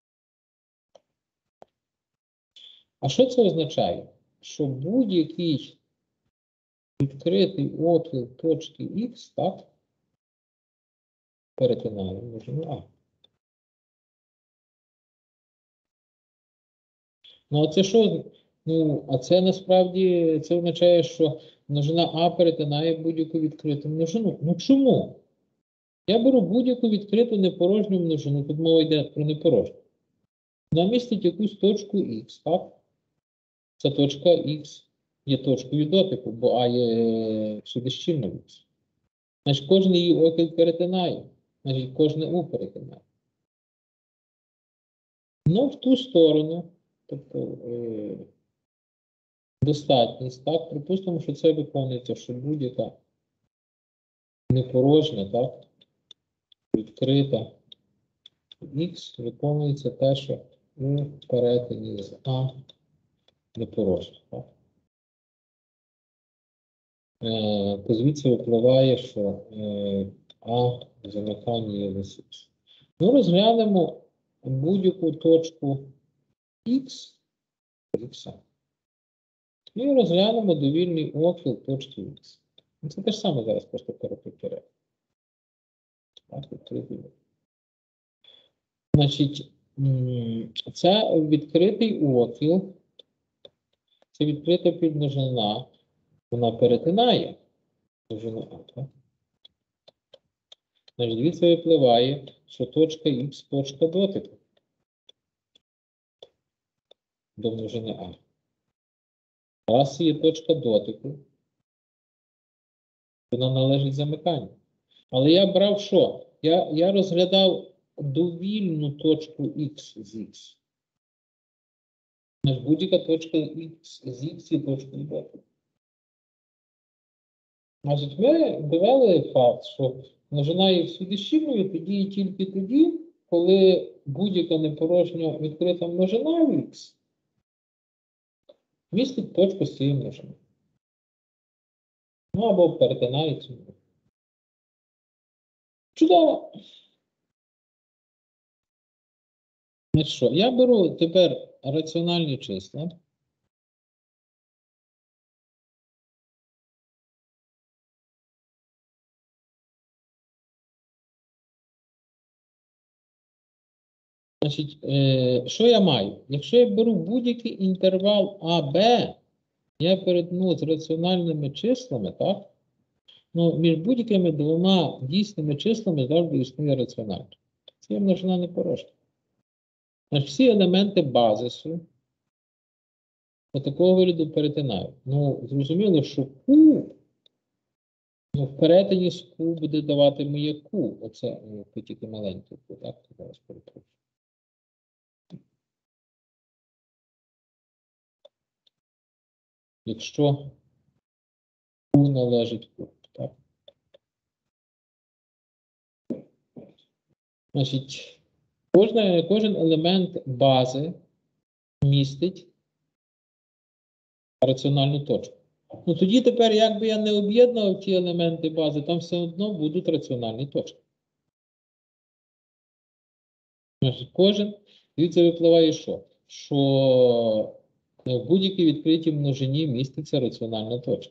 А що це означає? Що будь-який відкритий отвір точки Х, так, перетинає множину А. Ну, а це що? Ну, а це насправді, це означає, що множина А перетинає будь-яку відкриту множину. Ну, чому? Я беру будь-яку відкриту непорожню множину, тут мова йде про непорожню. Вона містить якусь точку Х, так? Ця точка Х є точкою дотику, бо А є всюдищільним Х. Значить, кожен її окіл перетинає. Значить, кожне У перетинає. Ну, в ту сторону, тобто е достатність, так? Припустимо, що це виконується, що будь-яка непорожня, так? Відкрита Х виконується те, що у перетині з А непорожня, так? Е, то звідси випливає, що е, А в замиканні є висіч. Ну, розглянемо будь-яку точку Х, Х, і розглянемо довільний окіл точки Х. Це те ж саме зараз просто переповторяю. Так, відкритий. Значить, м, це відкритий окіл, це відкрита підмножина, вона перетинає множину А, так? Значить, звідси випливає, що точка Х – точка дотику до множини А. Раз є точка дотику, вона належить замиканню. Але я брав що? Я, я розглядав довільну точку Х з Х. Значить, будь-яка точка Х з Х є точкою дотику. Значить, ми довели факт, що множина є всюдищільною тоді і тільки тоді, коли будь-яка непорожня відкрита множина в Х містить точку з цієї множини. Ну, або перетинає цю. Чудово! Значить що, я беру тепер раціональні числа. Значить, е, що я маю? Якщо я беру будь-який інтервал А Б, я перетну з раціональними числами, так? Ну, між будь-якими двома дійсними числами завжди існує раціональне. Це є множина непорожня. Значить, всі елементи базису такого вигляду перетинають. Ну, зрозуміло, що Q, ну, в перетині з Q буде давати моє Q. Оце ну, тільки маленьке Q, так? Зараз перепрошую. Якщо Q належить Q, так? Значить, кожна, кожен елемент бази містить раціональну точку. Ну тоді тепер, як би я не об'єднував ті елементи бази, там все одно будуть раціональні точки. Значить, кожен, звідси випливає що? Що в будь-якій відкритій множині міститься раціональна точка.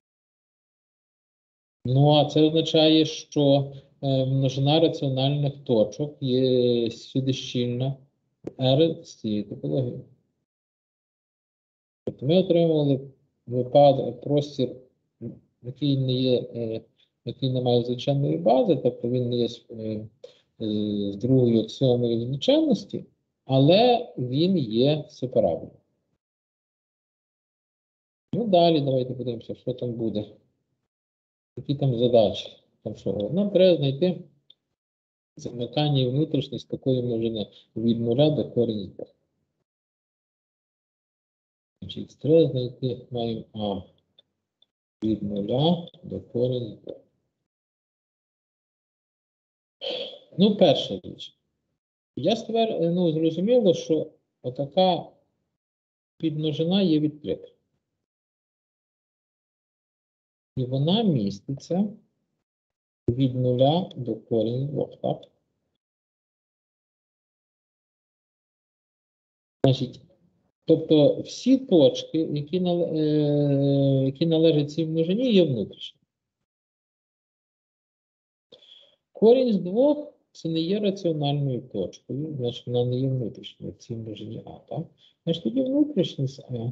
Ну, а це означає, що е, множина раціональних точок є всюдищільна R з цієї топології. Тобто ми отримували випадок, простір, який не є, е, який не має звичайної бази, тобто він не є з, е, е, з другою аксіомою звичайності, але він є сепарабельним. Ну, далі давайте подивимося, що там буде. Які там задачі? Там що? Нам треба знайти замикання і внутрішність такої множини від нуля до корінь двох. Значить, треба знайти, маємо А від нуля до корінь двох. Ну, перша річ. Я стверджую, ну, зрозуміло, що отака підмножина є відкрита. І вона міститься від нуля до корінь двох, так? Значить, тобто всі точки, які, нале- е, які належать цій множині, є внутрішні. Корінь з двох це не є раціональною точкою, значить вона не є внутрішньою в цій множині А, так? Значить тоді внутрішність А.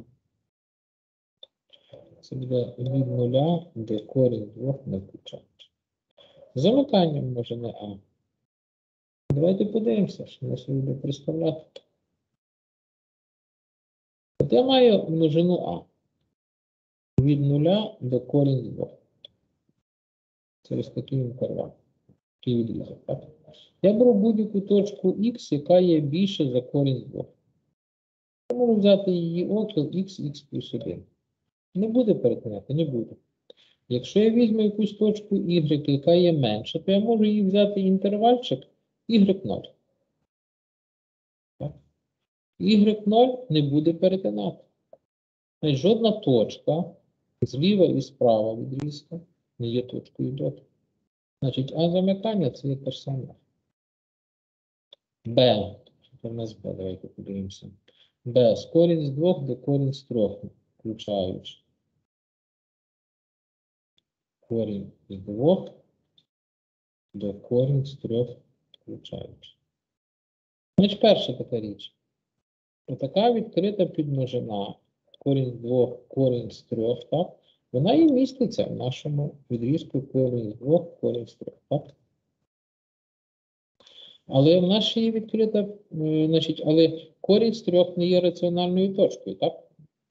Це буде від нуля до корінь двох не включаючи. Замикання множини А. Давайте подивимося, що ми собі буде представляти. От я маю множину А. Від нуля до корінь двох. Це ось такий інтервал. Такий відрізок, так? Я беру будь-яку точку Х, яка є більше за корінь двох. Я можу взяти її окіл х, х плюс один. Не буде перетинати, не буде. Якщо я візьму якусь точку y, яка є менша, то я можу її взяти інтервальчик y нуль. y нуль не буде перетинати. Значить, жодна точка зліва і справа відрізка не є точкою дотику. Значить, а замикання це є те ж саме. Б. Що в нас Б? Давайте подивимося. Б. З корінь з двох до корінь з трьох, включаючи. Корінь з двох до корінь з трьох, включаючи. Значить, перша така річ. Отака відкрита підмножина, корінь з двох, корінь з трьох, так? Вона і міститься в нашому відрізку корінь з двох, корінь з трьох, так? Але в нас ще є відкрита, е, значить, але корінь з трьох не є раціональною точкою, так?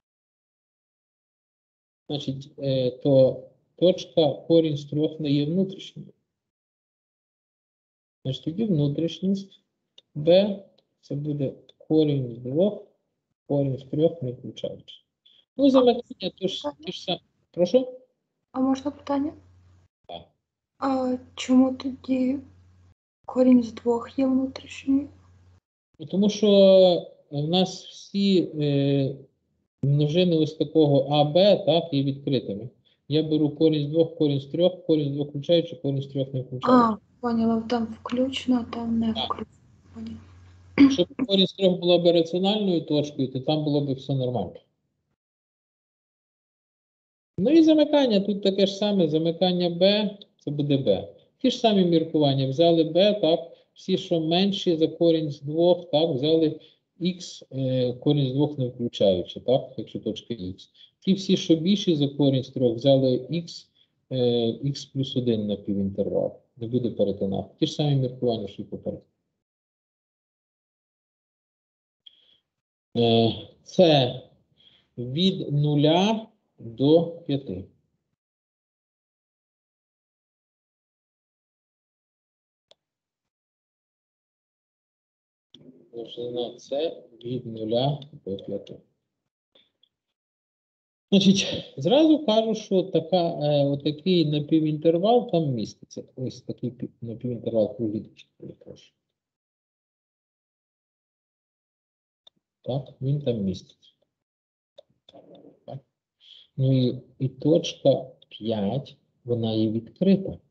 Значить, е, то точка корінь з трьох не є внутрішньою. Значить, тоді внутрішність b це буде корінь з двох, корінь з трьох не включаючи. Ну, замикання то ж, то ж саме. Прошу? А можна питання? Так. А чому тоді корінь з двох є внутрішньою? Ну, тому що в нас всі е, множини ось такого А, Б, так, є відкритими. Я беру корінь з двох, корінь з трьох, корінь з двох включаючи, корінь з трьох не включаючи. А, поняла, там включно, а там не Так. включно. Поняла. Якщо б корінь з трьох була б раціональною точкою, то там було б все нормально. Ну і замикання, тут таке ж саме, замикання Б, це буде Б. Ті ж самі міркування, взяли Б, так, всі, що менші за корінь з двох, так, взяли Х, е, корінь з двох не включаючи, так, якщо точка Х. Ті всі, що більші за корінь з трьох, взяли Х, е, Х плюс один на півінтервал. Не буде перетинати. Ті ж самі міркування, що і попередні. Е, це від нуля до п'яти. Множина це від нуля до п'яти. Значить, зразу кажу, що така, е, отакий напівінтервал там міститься. Ось такий пі- напівінтервал кругліточки, прошу. Так, він там міститься. Так. Ну і, і точка п'ять, вона є відкрита в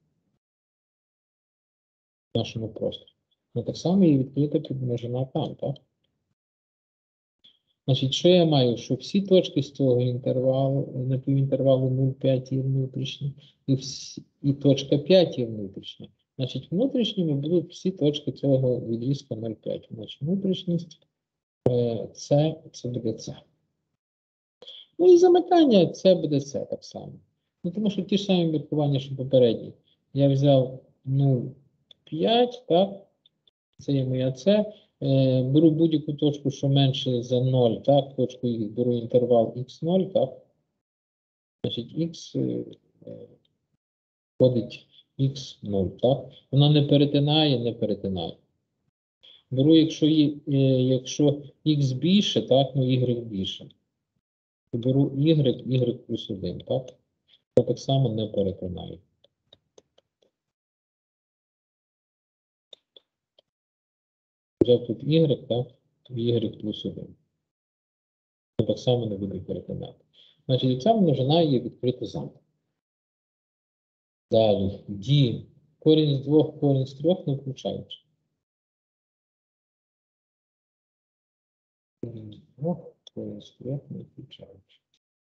нашому просторі. Ну так само є відкрита підмножина там, так? Значить, що я маю? Що всі точки з цього інтервалу, напівінтервалу нуль п'ять є внутрішні, і, всі, і точка п'ять є внутрішня. Значить, внутрішніми будуть всі точки цього відрізка нуль п'ять. Значить, внутрішність е, це, це буде це. Ну і замикання це буде це так само. Ну, тому що ті ж самі міркування, що попередні. Я взяв нуль п'ять, так? Це є моя це. Е, беру будь-яку точку, що менше за ноль, так, точку Х, беру інтервал х нуль, так, значить х е, входить х нуль, так, вона не перетинає, не перетинає. Беру, якщо, е, якщо х більше, так, ну y більше, то беру y, y плюс один, так, то так само не перетинає. Взяв тут y, так, y плюс один. То так само не буде перетинати. Значить, ця множина є відкрита замок. Далі. Ді. Корінь з двох, корінь з трьох не включаючи. Корінь з двох, корінь з трьох не включаючи.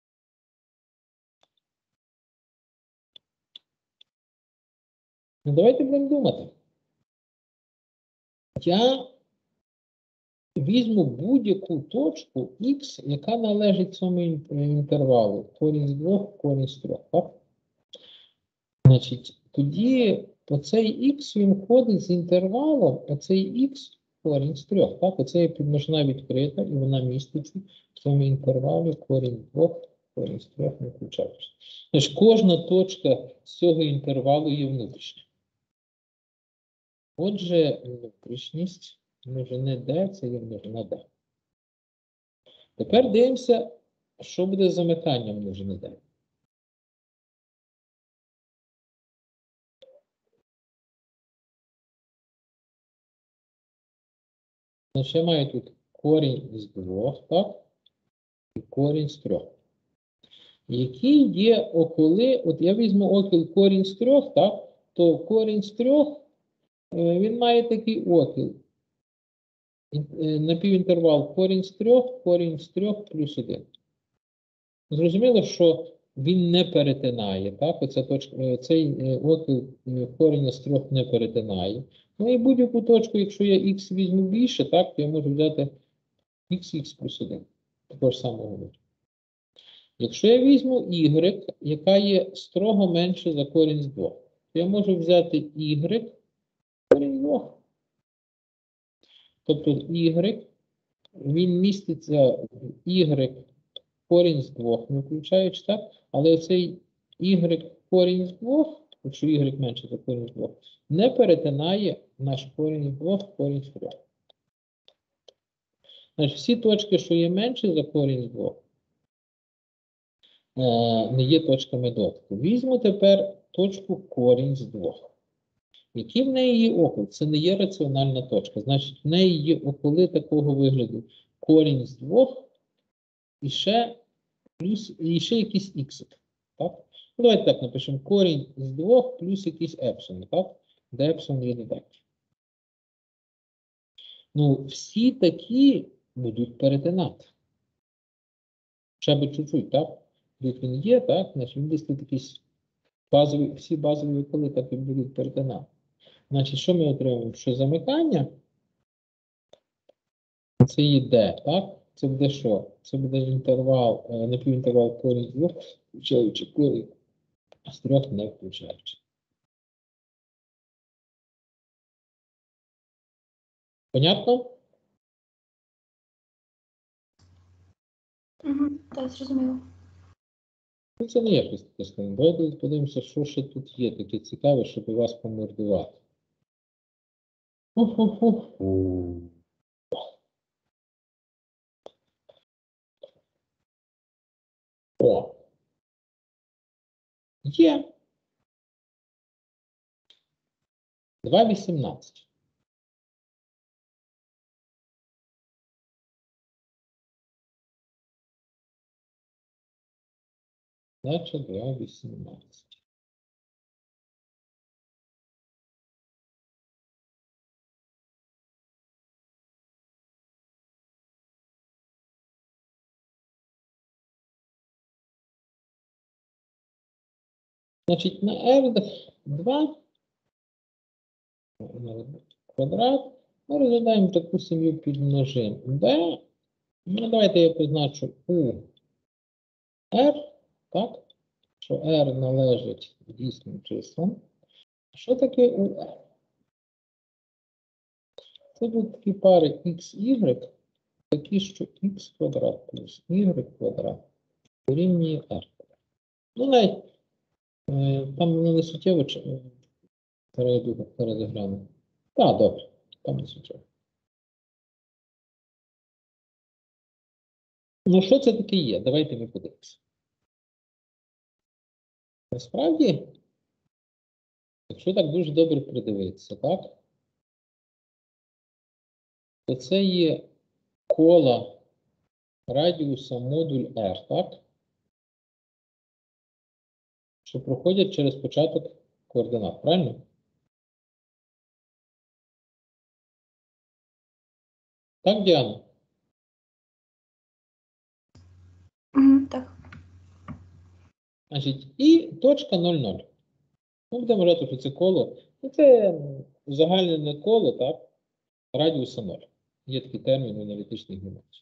Ну, давайте будемо думати. Я візьму будь-яку точку Х, яка належить цьому інтервалу. Корінь з двох, корінь з трьох. Так? Значить, тоді оцей Х, він входить з інтервалом, оцей Х корінь з трьох. Так? Оце є підмножина відкрита, і вона міститься в цьому інтервалі корінь з двох, корінь з трьох не включаючи. Значить, кожна точка з цього інтервалу є внутрішня. Отже, внутрішність множини d, це є множина d. Тепер дивимося, що буде з замиканням множини d. Значить, я маю тут корінь з двох, так? І корінь з трьох. Який є околи, от я візьму окіл корінь з трьох, так? То корінь з трьох, він має такий окіл. Напівінтервал корінь з трьох, корінь з трьох плюс один. Зрозуміло, що він не перетинає, так? Оця точка, цей окіл коріння з трьох не перетинає. Ну і будь-яку точку, якщо я х візьму більше, так, то я можу взяти х плюс один. Такого ж самого вигляду. Якщо я візьму y, яка є строго менше за корінь з двох, то я можу взяти y корінь з двох. Тобто y, він міститься в y корінь з двох, не включаючи, так? Але оцей y корінь з двох, якщо y менше за корінь з двох, не перетинає наш корінь з двох, корінь з трьох. Значить, всі точки, що є менше за корінь з двох, не є точками дотику. Візьму тепер точку корінь з двох. Які в неї є околи? Це не є раціональна точка. Значить, в неї є околи такого вигляду корінь з двох і ще плюс, і ще якийсь х. Так? Ну, давайте так напишемо. Корінь з двох плюс якийсь епсилон, так? Де епсилон є додатки. Ну, всі такі будуть перетинати. Ще би чуть-чуть, так? Тут він є, так? Значить, він десь тут якісь базові, всі базові околи так і будуть перетинати. Значить, що ми отримуємо? Що замикання це є d, так? Це буде що? Це буде інтервал, напівінтервал корінь з двох, включаючи корінь з трьох не включаючи. Понятно? Угу, так, зрозуміло. Ну, це не є щось таке складне. Давайте подивимося, що ще тут є таке цікаве, щоб вас помордувати. Ху-ху-ху-ху. О! Є. два вісімнадцять. Значить, два вісімнадцять. Значить, на r два квадрат ми розглядаємо таку сім'ю підмножин. Де, ну, давайте я позначу у r, так? Що r належить дійсним числам. Що таке у r? Це будуть такі пари x, y, такі, що x квадрат плюс y квадрат дорівнює r. Ну, навіть е, там не суттєво перейду передогляну. Так, добре, там не суттєво. Ну, що це таке є? Давайте ми подивимося. Насправді, якщо так дуже добре придивитися, так, то це є кола радіуса модуль R, так? Що проходять через початок координат, правильно? Так, Діана? Мгм, так. Значить, і точка нуль нуль. Ми будемо вважати, що це коло. Ну, це узагальнене коло, так? Радіуса нуль. Є такий термін в аналітичній геометрії.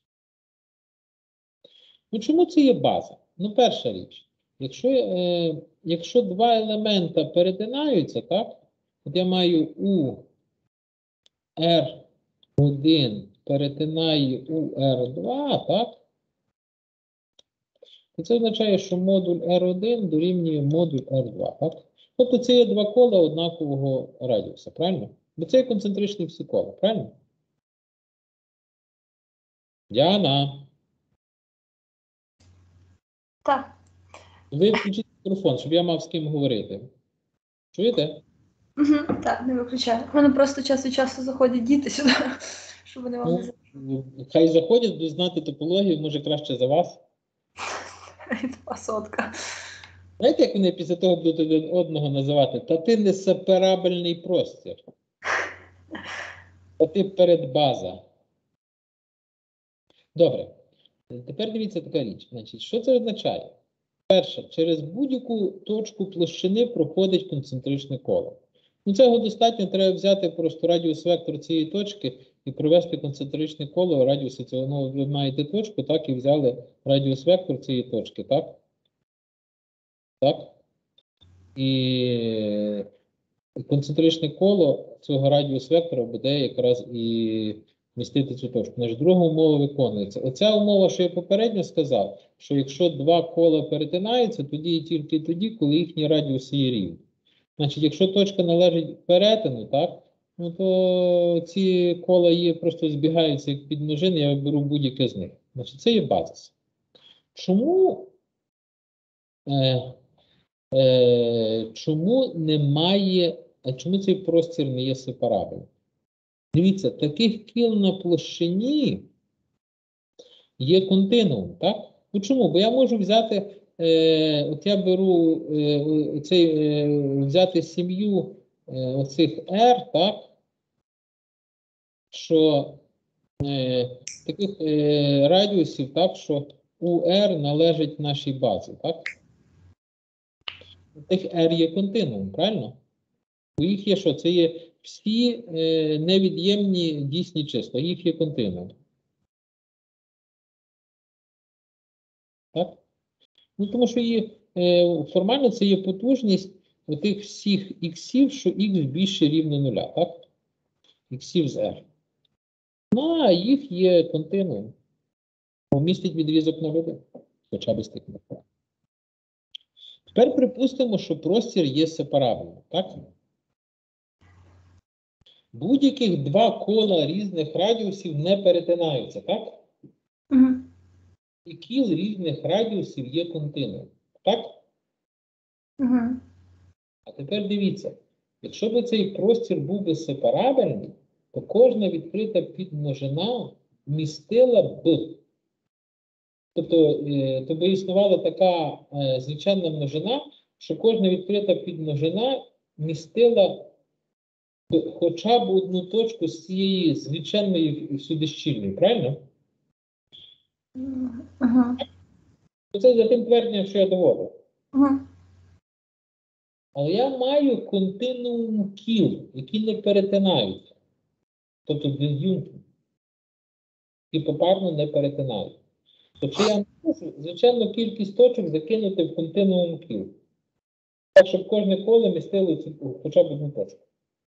Ну, чому це є база? Ну, перша річ. Якщо, е, якщо два елемента перетинаються, так? От я маю у ер один перетинає у ер два, так? І це означає, що модуль ер один дорівнює модуль ер два, так? Тобто це є два кола однакового радіуса, правильно? Бо це є концентричні всі кола, правильно? Діана, Так. ви включіть мікрофон, щоб я мав з ким говорити. Чуєте? Мгм, так, не виключаю. У мене просто час від часу заходять діти сюди, щоб вони вам не Ну, запитали. хай заходять, будуть знати топологію, може краще за вас. Два сотка. Знаєте, як вони після того будуть один одного називати? Та ти не сеперабельний простір. Та ти передбаза. Добре. Тепер дивіться така річ. Значить, що це означає? Перше, через будь-яку точку площини проходить концентричне коло. Ну, цього достатньо, треба взяти просто радіус-вектор цієї точки і провести концентричне коло радіусу цього. Ну, ви маєте точку, так, і взяли радіус-вектор цієї точки, так? Так? І концентричне коло цього радіус-вектора буде якраз і містити цю точку. Значить, друга умова виконується. Оця умова, що я попередньо сказав, що якщо два кола перетинаються, тоді і тільки тоді, коли їхні радіуси є рівні. Значить, якщо точка належить перетину, так, ну то ці кола є, просто збігаються як підмножини, я беру будь-яке з них. Значить, це є базис. Чому, е, е, чому немає, а чому цей простір не є сепарабельним? Дивіться, таких кіл на площині є континуум, так? Ну чому? Бо я можу взяти, е, от я беру е, цей, е, взяти сім'ю е, оцих R, так? Що е, таких е, радіусів, так, що у R належить нашій базі, так? У тих R є континуум, правильно? У їх є що? Це є всі е, невід'ємні дійсні числа, їх є континуум. Так? Ну, тому що є, е, формально це є потужність отих всіх іксів, що х більше рівне нуля, так? Іксів з R. Ну, а їх є континуум. Помістить відрізок на один. Хоча б з тих метрів. Тепер припустимо, що простір є сепарабельним, так? Будь-яких два кола різних радіусів не перетинаються, так? Угу. І кіл різних радіусів є континуум, так? Угу. А тепер дивіться, якщо б цей простір був би сепарабельний, то кожна відкрита підмножина містила б. Тобто, е, то би існувала така е, звичайна множина, що кожна відкрита підмножина містила б хоча б одну точку з цієї звичайної всюдищільної, правильно? Угу. Це за тим твердженням, що я доводив. Угу. Але я маю континуум кіл, які не перетинаються. Тобто диз'юнкт. І попарно не перетинають. Тобто я можу, звичайно, кількість точок закинути в континуум кіл. Так, щоб кожне коло містило цю, хоча б одну точку.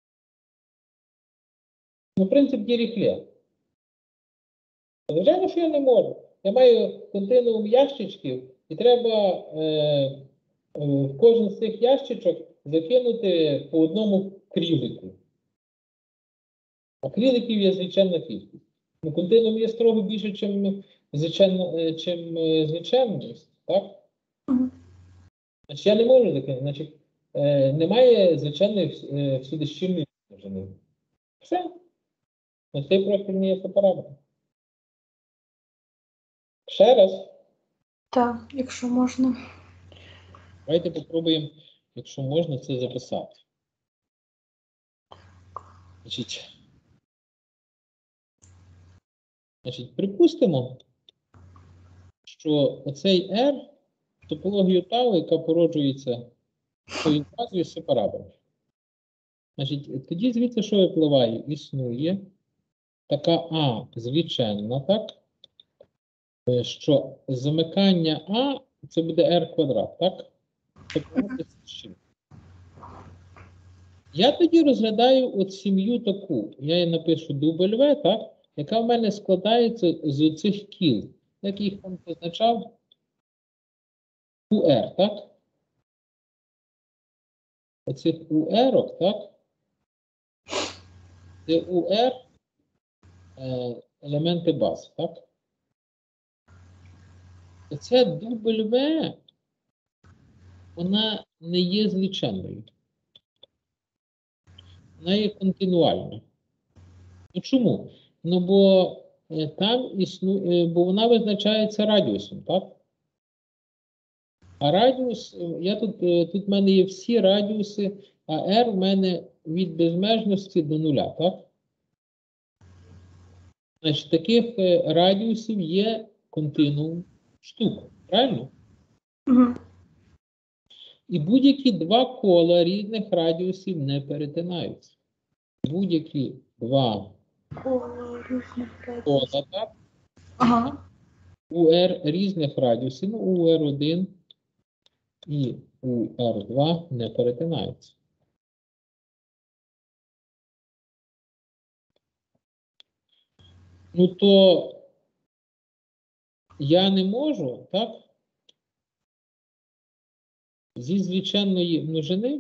Ну, принцип Діріхлє. Звичайно, що я не можу. Я маю континуум ящичків, і треба е, е, в кожен з цих ящичок закинути по одному крілику. А кріликів є звичайна кількість. Ну, континуум є строго більше, ніж звичайно, чим звичайність, так? Угу. Значить, я не можу закинути. Значить, е, немає звичайної е, всюдищільної множини. Все. Значить, цей простір не є сепарабельним. Ще раз. Так, якщо можна. Давайте попробуємо якщо можна це записати. Значить, значить припустимо, що оцей R топологію тау, яка породжується тою базою сепарабельною. Значить, тоді звідси що випливає? Існує така А звичайна, так? Що замикання А це буде R квадрат, так? Я тоді розглядаю от сім'ю таку. Я її напишу W, так? Яка в мене складається з цих кіл. Як їх там позначав? У Р, так? Оцих У Р, так? Це У Р е, елементи баз, так? Оця W, вона не є зліченною. Вона є континуальною. Ну чому? Ну бо е, там існує, е, бо вона визначається радіусом, так? А радіус, е, я тут, е, тут в мене є всі радіуси, а R в мене від безмежності до нуля, так? Значить, таких е, радіусів є континуум штук, правильно? Угу. І будь-які два кола різних радіусів не перетинаються. Будь-які два Коло різних радіусів. кола, так? Ага. У R різних радіусів, ну, у Р один і у Р два не перетинаються. Ну, то я не можу, так? Зі звичайної множини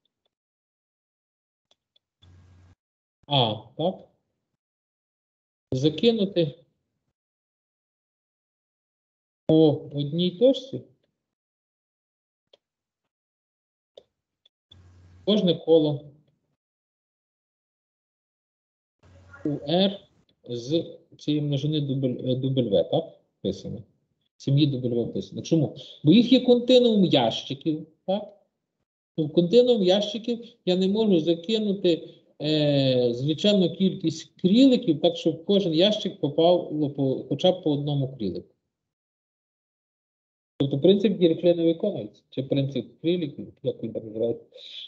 А, так? Закинути по одній точці кожне коло у R з цієї множини W, так? Писано. Сім'ї W писано. Чому? Бо їх є континуум ящиків, так? В континуум ящиків я не можу закинути е, звичайну кількість кріликів, так, щоб кожен ящик попав по, хоча б по одному крілику. Тобто принцип Діріхле не виконується. Чи принцип кріликів, як він так називається.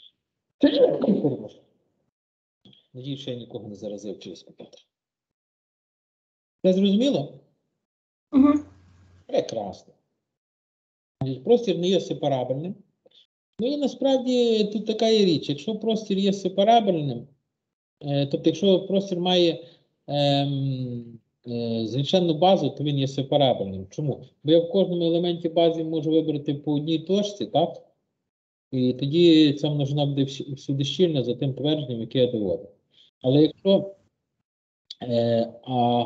Надіюсь, що я нікого не заразив через комп'ютер. Це зрозуміло? Угу. Прекрасно. Простір не є сепарабельним. Ну і насправді тут така є річ. Якщо простір є сепарабельним, е, тобто якщо простір має е, е, звичайну базу, то він є сепарабельним. Чому? Бо я в кожному елементі бази можу вибрати по одній точці, так? І тоді ця множина буде всюди щільна за тим твердженням, яке я доводив. Але якщо е, а,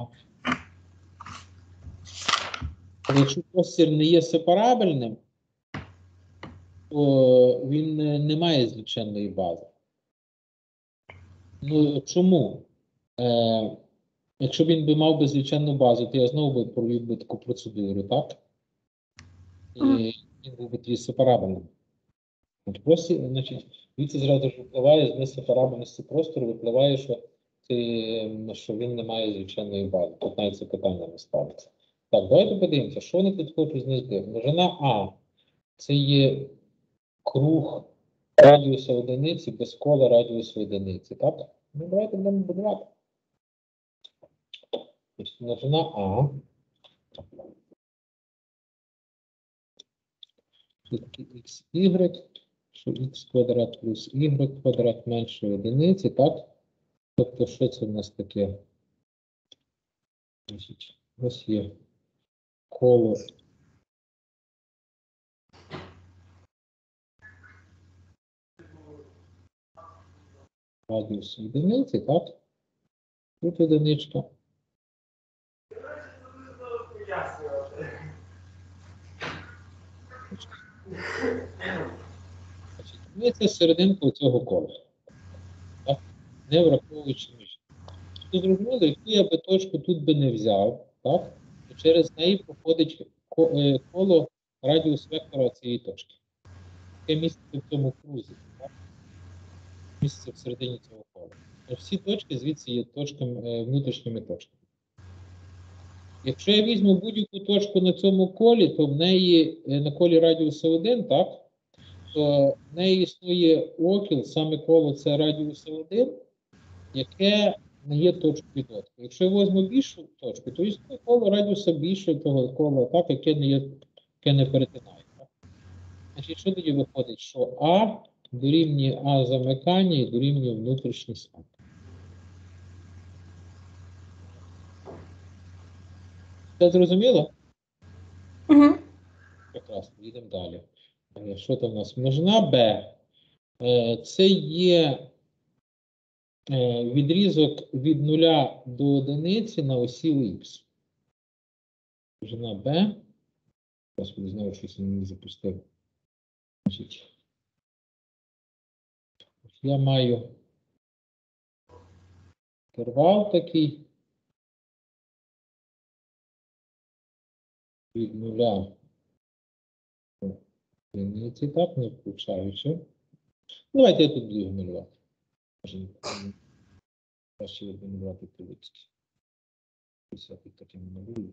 якщо простір не є сепарабельним, то він не має звичайної бази. Ну, чому? Е, якщо він би мав би звичайну базу, то я знову би провів би таку процедуру, так? І він був би тоді сепарабельним. От просто, значить, звідси зразу ж випливає з несепарабельності простору, випливає, що, ти, що він не має звичайної бази. Тут навіть це питання не ставиться. Так, давайте подивимося, що вони тут хочуть знайти. Множина А – це є круг радіуса одиниці без кола радіусу одиниці, так? Ну, давайте будемо будувати. Тобто, множина А. Тут xy, що х квадрат плюс y квадрат менше одиниці, так? Тобто, що це в нас таке? Ось є коло радіус одиниці, так? Тут одиничка. Ми це серединку цього кола. Так? Не враховуючи між. Що зрозуміло, яку я би точку тут би не взяв, так? То через неї проходить коло радіус вектора цієї точки. яке місце в цьому крузі, так? Місце всередині цього кола. Всі точки звідси є точками, внутрішніми точками. Якщо я візьму будь-яку точку на цьому колі, то в неї на колі радіуса один, так? То в неї існує окіл, саме коло це радіуса один, яке не є точкою дотику. Якщо я візьму більшу точку, то існує коло радіуса більшого того кола, так, яке не, є, яке не перетинає. Так? Значить, що тоді виходить? Що А дорівнює А замикання і дорівнює внутрішній слаб. Це зрозуміло? Угу. Прекрасно, їдемо далі. Що там у нас? Множина Б. Це є відрізок від нуля до одиниці на осі Х. Множина Б. Господи, знову щось не запустив. Значить, я маю інтервал такий від нуля до одиниці, так, не включаючи. Давайте я тут буду генерувати. Краще генерувати привички. Писати таким малюю.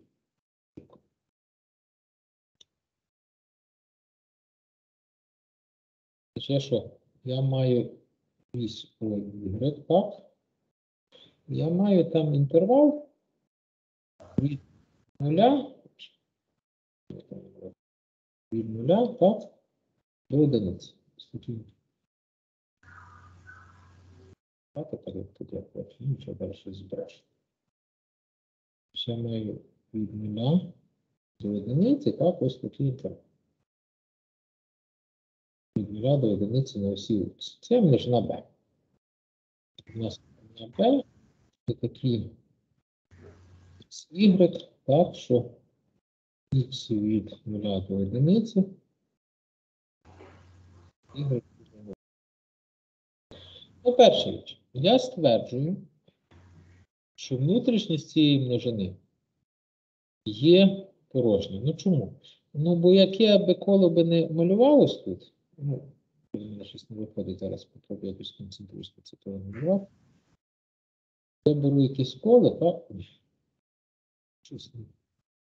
Значить, що? Я маю вісь по Y, так? Я маю там інтервал від нуля, від нуля, так, до одиниці. Так, так, як тут я хочу, нічого далі збереш. Я маю від нуля до одиниці, так, ось такий інтервал. Від нуля до одиниці на осі Х. Це множина Б. У нас множина Б це такі Y, так, що Х від нуля до одиниці, Y від нуля. Ну, перша річ. Я стверджую, що внутрішність цієї множини є порожня. Ну чому? Ну, бо яке би коло би не малювалось тут, ну, у мене щось не виходить, зараз попробую якось концентруюсь, це того малював. Я беру якесь коло, так? Щось не.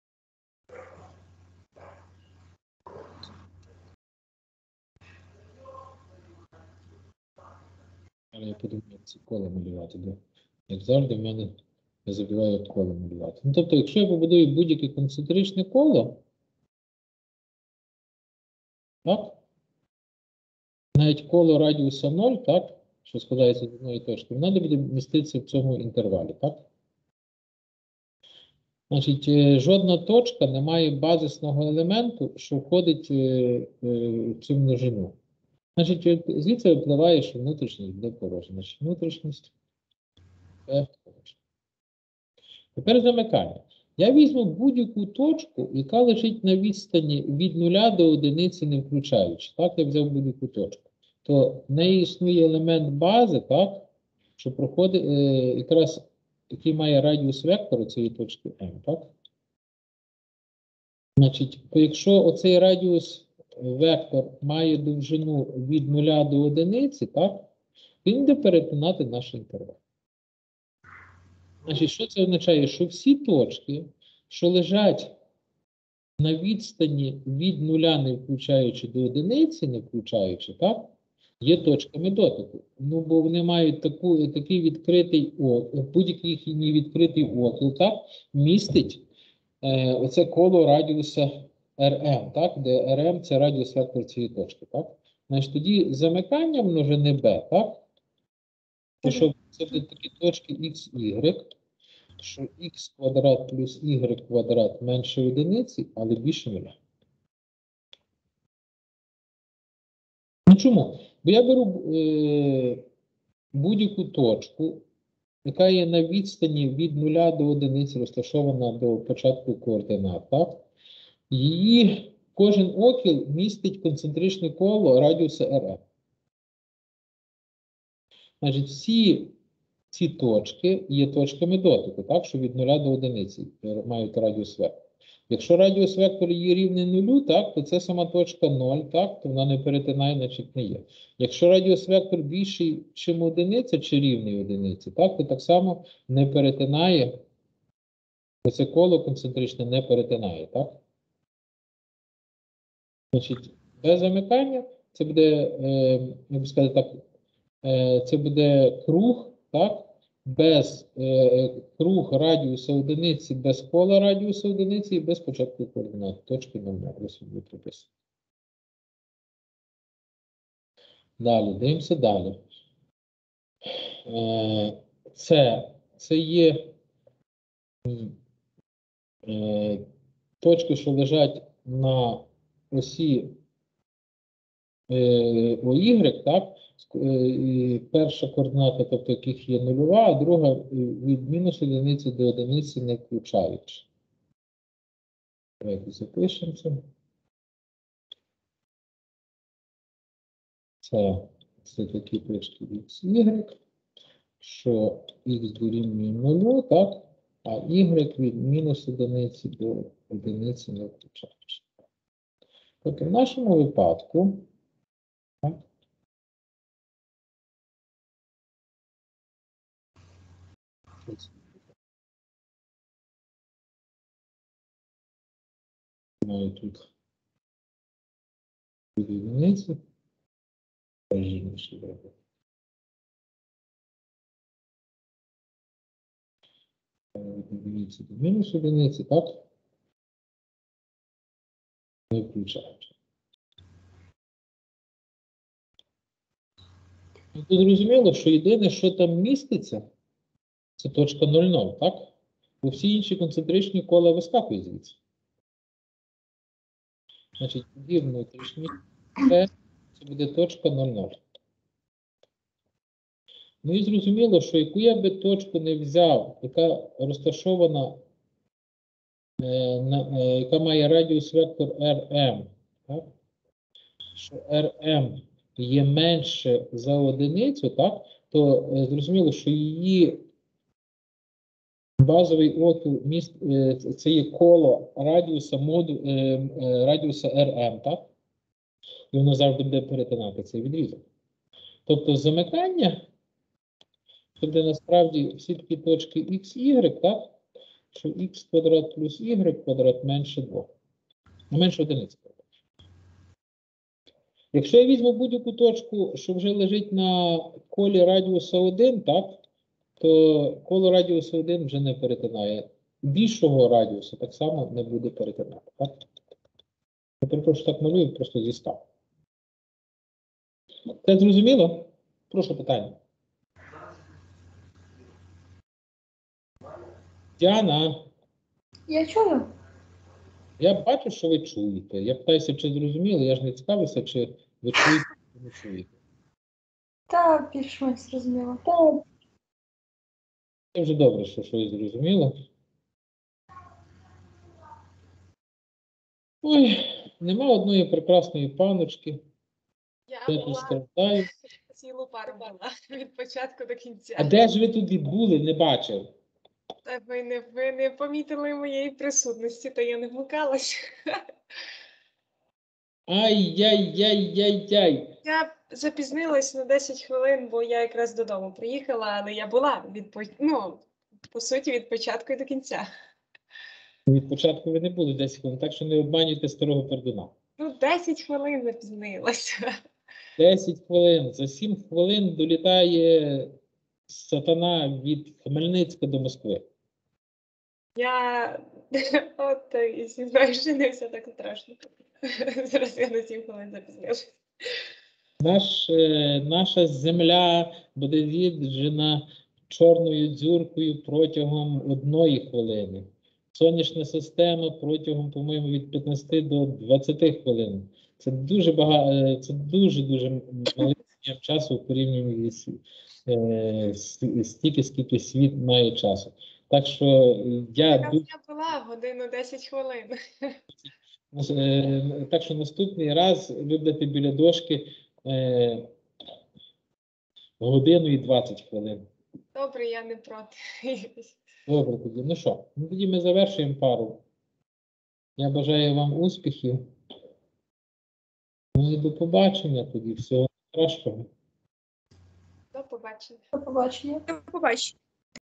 Але я подумаю, як це коло малювати, бо, як завжди, в мене я забуваю, як коло малювати. Ну, тобто, якщо я побудую будь-яке концентричне коло, так? Навіть коло радіуса нуль, так? Що складається з одної точки, воно буде міститися в цьому інтервалі, так? Значить, жодна точка не має базисного елементу, що входить в цю множину. Значить, звідси випливає, що внутрішність буде порожня. Значить, внутрішність F порожня. Тепер замикання. Я візьму будь-яку точку, яка лежить на відстані від нуля до одиниці, не включаючи. Так, я взяв будь-яку точку. То в неї існує елемент бази, так, що проходить е, якраз, який має радіус вектору цієї точки М, так? Значить, то якщо оцей радіус вектор має довжину від нуля до одиниці, так, він буде перетинати наш інтервал. Значить, що це означає? Що всі точки, що лежать на відстані від нуля, не включаючи до одиниці, не включаючи, так, є точками дотику. Ну, бо вони мають таку, такий відкритий окіл, будь-який їхній відкритий окіл, так, містить е, оце коло радіуса Rm, так, де Rm – це радіус вектор цієї точки, так. Значить, тоді замикання множини B, так, то, що це будуть такі точки X, Y, що х квадрат плюс y квадрат менше одиниці, але більше нуля. Ну чому? Бо я беру е, будь-яку точку, яка є на відстані від нуля до одиниці, розташована до початку координат, так? Її кожен окіл містить концентричне коло радіуса Rm. Значить, всі ці точки є точками дотику, так, що від нуля до одиниці мають радіус вектор. Якщо радіус вектора є рівний нулю, так, то це сама точка ноль, так, то вона не перетинає, значить не є. Якщо радіус вектор більший, чим одиниця, чи рівний одиниці, так, то так само не перетинає, оце коло концентричне не перетинає, так? Значить, без замикання це буде, е, як би сказати так, е, це буде круг, так? Без е, круг радіуса одиниці, без кола радіуса одиниці і без початку координат. Точки номер. Ось він прописано. Далі, дивимося далі. Е, це, це є е, точки, що лежать на осі е, ОY, так? Е, перша координата, тобто яких є нульова, а друга від мінус одиниці до одиниці не включаючи. Давайте запишемо це. Це, це такі точки X, Y, що X дорівнює нулю, так? А Y від мінус одиниці до одиниці не включаючи. Тобто в нашому випадку, так? Маю тут від одиниці. Жирніше зробити. Від одиниці до мінус одиниці, так? Не включаючи. Ну, тут зрозуміло, що єдине, що там міститься, це точка нуль нуль, так? Бо всі інші концентричні кола вискакують звідси. Значить, тоді внутрішній це, це буде точка нуль нуль. Ну і зрозуміло, що яку я би точку не взяв, яка розташована, е, на, е, яка має радіус вектор ар ем, так? Що ар ем є менше за одиницю, так? То е, зрозуміло, що її базовий отвір міст, е, це є коло радіуса моду, е, е, радіуса ар ем, так? І воно завжди буде перетинати цей відрізок. Тобто замикання, це буде насправді всі такі точки X, Y, так? Що X квадрат плюс Y квадрат менше два. Менше одиниці. Якщо я візьму будь-яку точку, що вже лежить на колі радіуса один, так? То коло радіусу один вже не перетинає. Більшого радіусу так само не буде перетинати. Так? Я перепрошую, так малюю, просто зістав. Це зрозуміло? Прошу питання. Діана, Я чую. я бачу, що ви чуєте. Я питаюся, чи зрозуміло, я ж не цікавився, чи ви чуєте, чи не чуєте. Та більш-менш зрозуміло. Це вже добре, що щось зрозуміло. Ой, нема одної прекрасної паночки. Я Я тут була страждаю. цілу пару була від початку до кінця. А де ж ви тоді були, не бачив? Та ви не, ви не помітили моєї присутності, то я не вмикалась. Ай-яй-яй-яй-яй. Я запізнилась на десять хвилин, бо я якраз додому приїхала, але я була від, по- ну, по суті, від початку і до кінця. Від початку ви не були десять хвилин, так що не обманюйте старого пердуна. Ну, десять хвилин запізнилася. десять хвилин. За сім хвилин долітає сатана від Хмельницька до Москви. Я от і знаєш, не все так страшно. Зараз я на сім хвилин запізнилася. Наш, е, наша земля буде віджена чорною дзюркою протягом одної хвилини. Сонячна система протягом, по-моєму, від п'ятнадцяти до двадцяти хвилин. Це дуже багато, це дуже-дуже маленький часу в порівнянні з е, стільки, скільки світ має часу. Так що я Яка дуже... я була годину десять хвилин. Е, Так що наступний раз ви будете біля дошки е, годину і двадцять хвилин. Добре, я не проти. Добре тоді. Ну що, ну тоді ми завершуємо пару. Я бажаю вам успіхів. Ну і до побачення тоді. Всього найкращого. До побачення. До побачення. До побачення.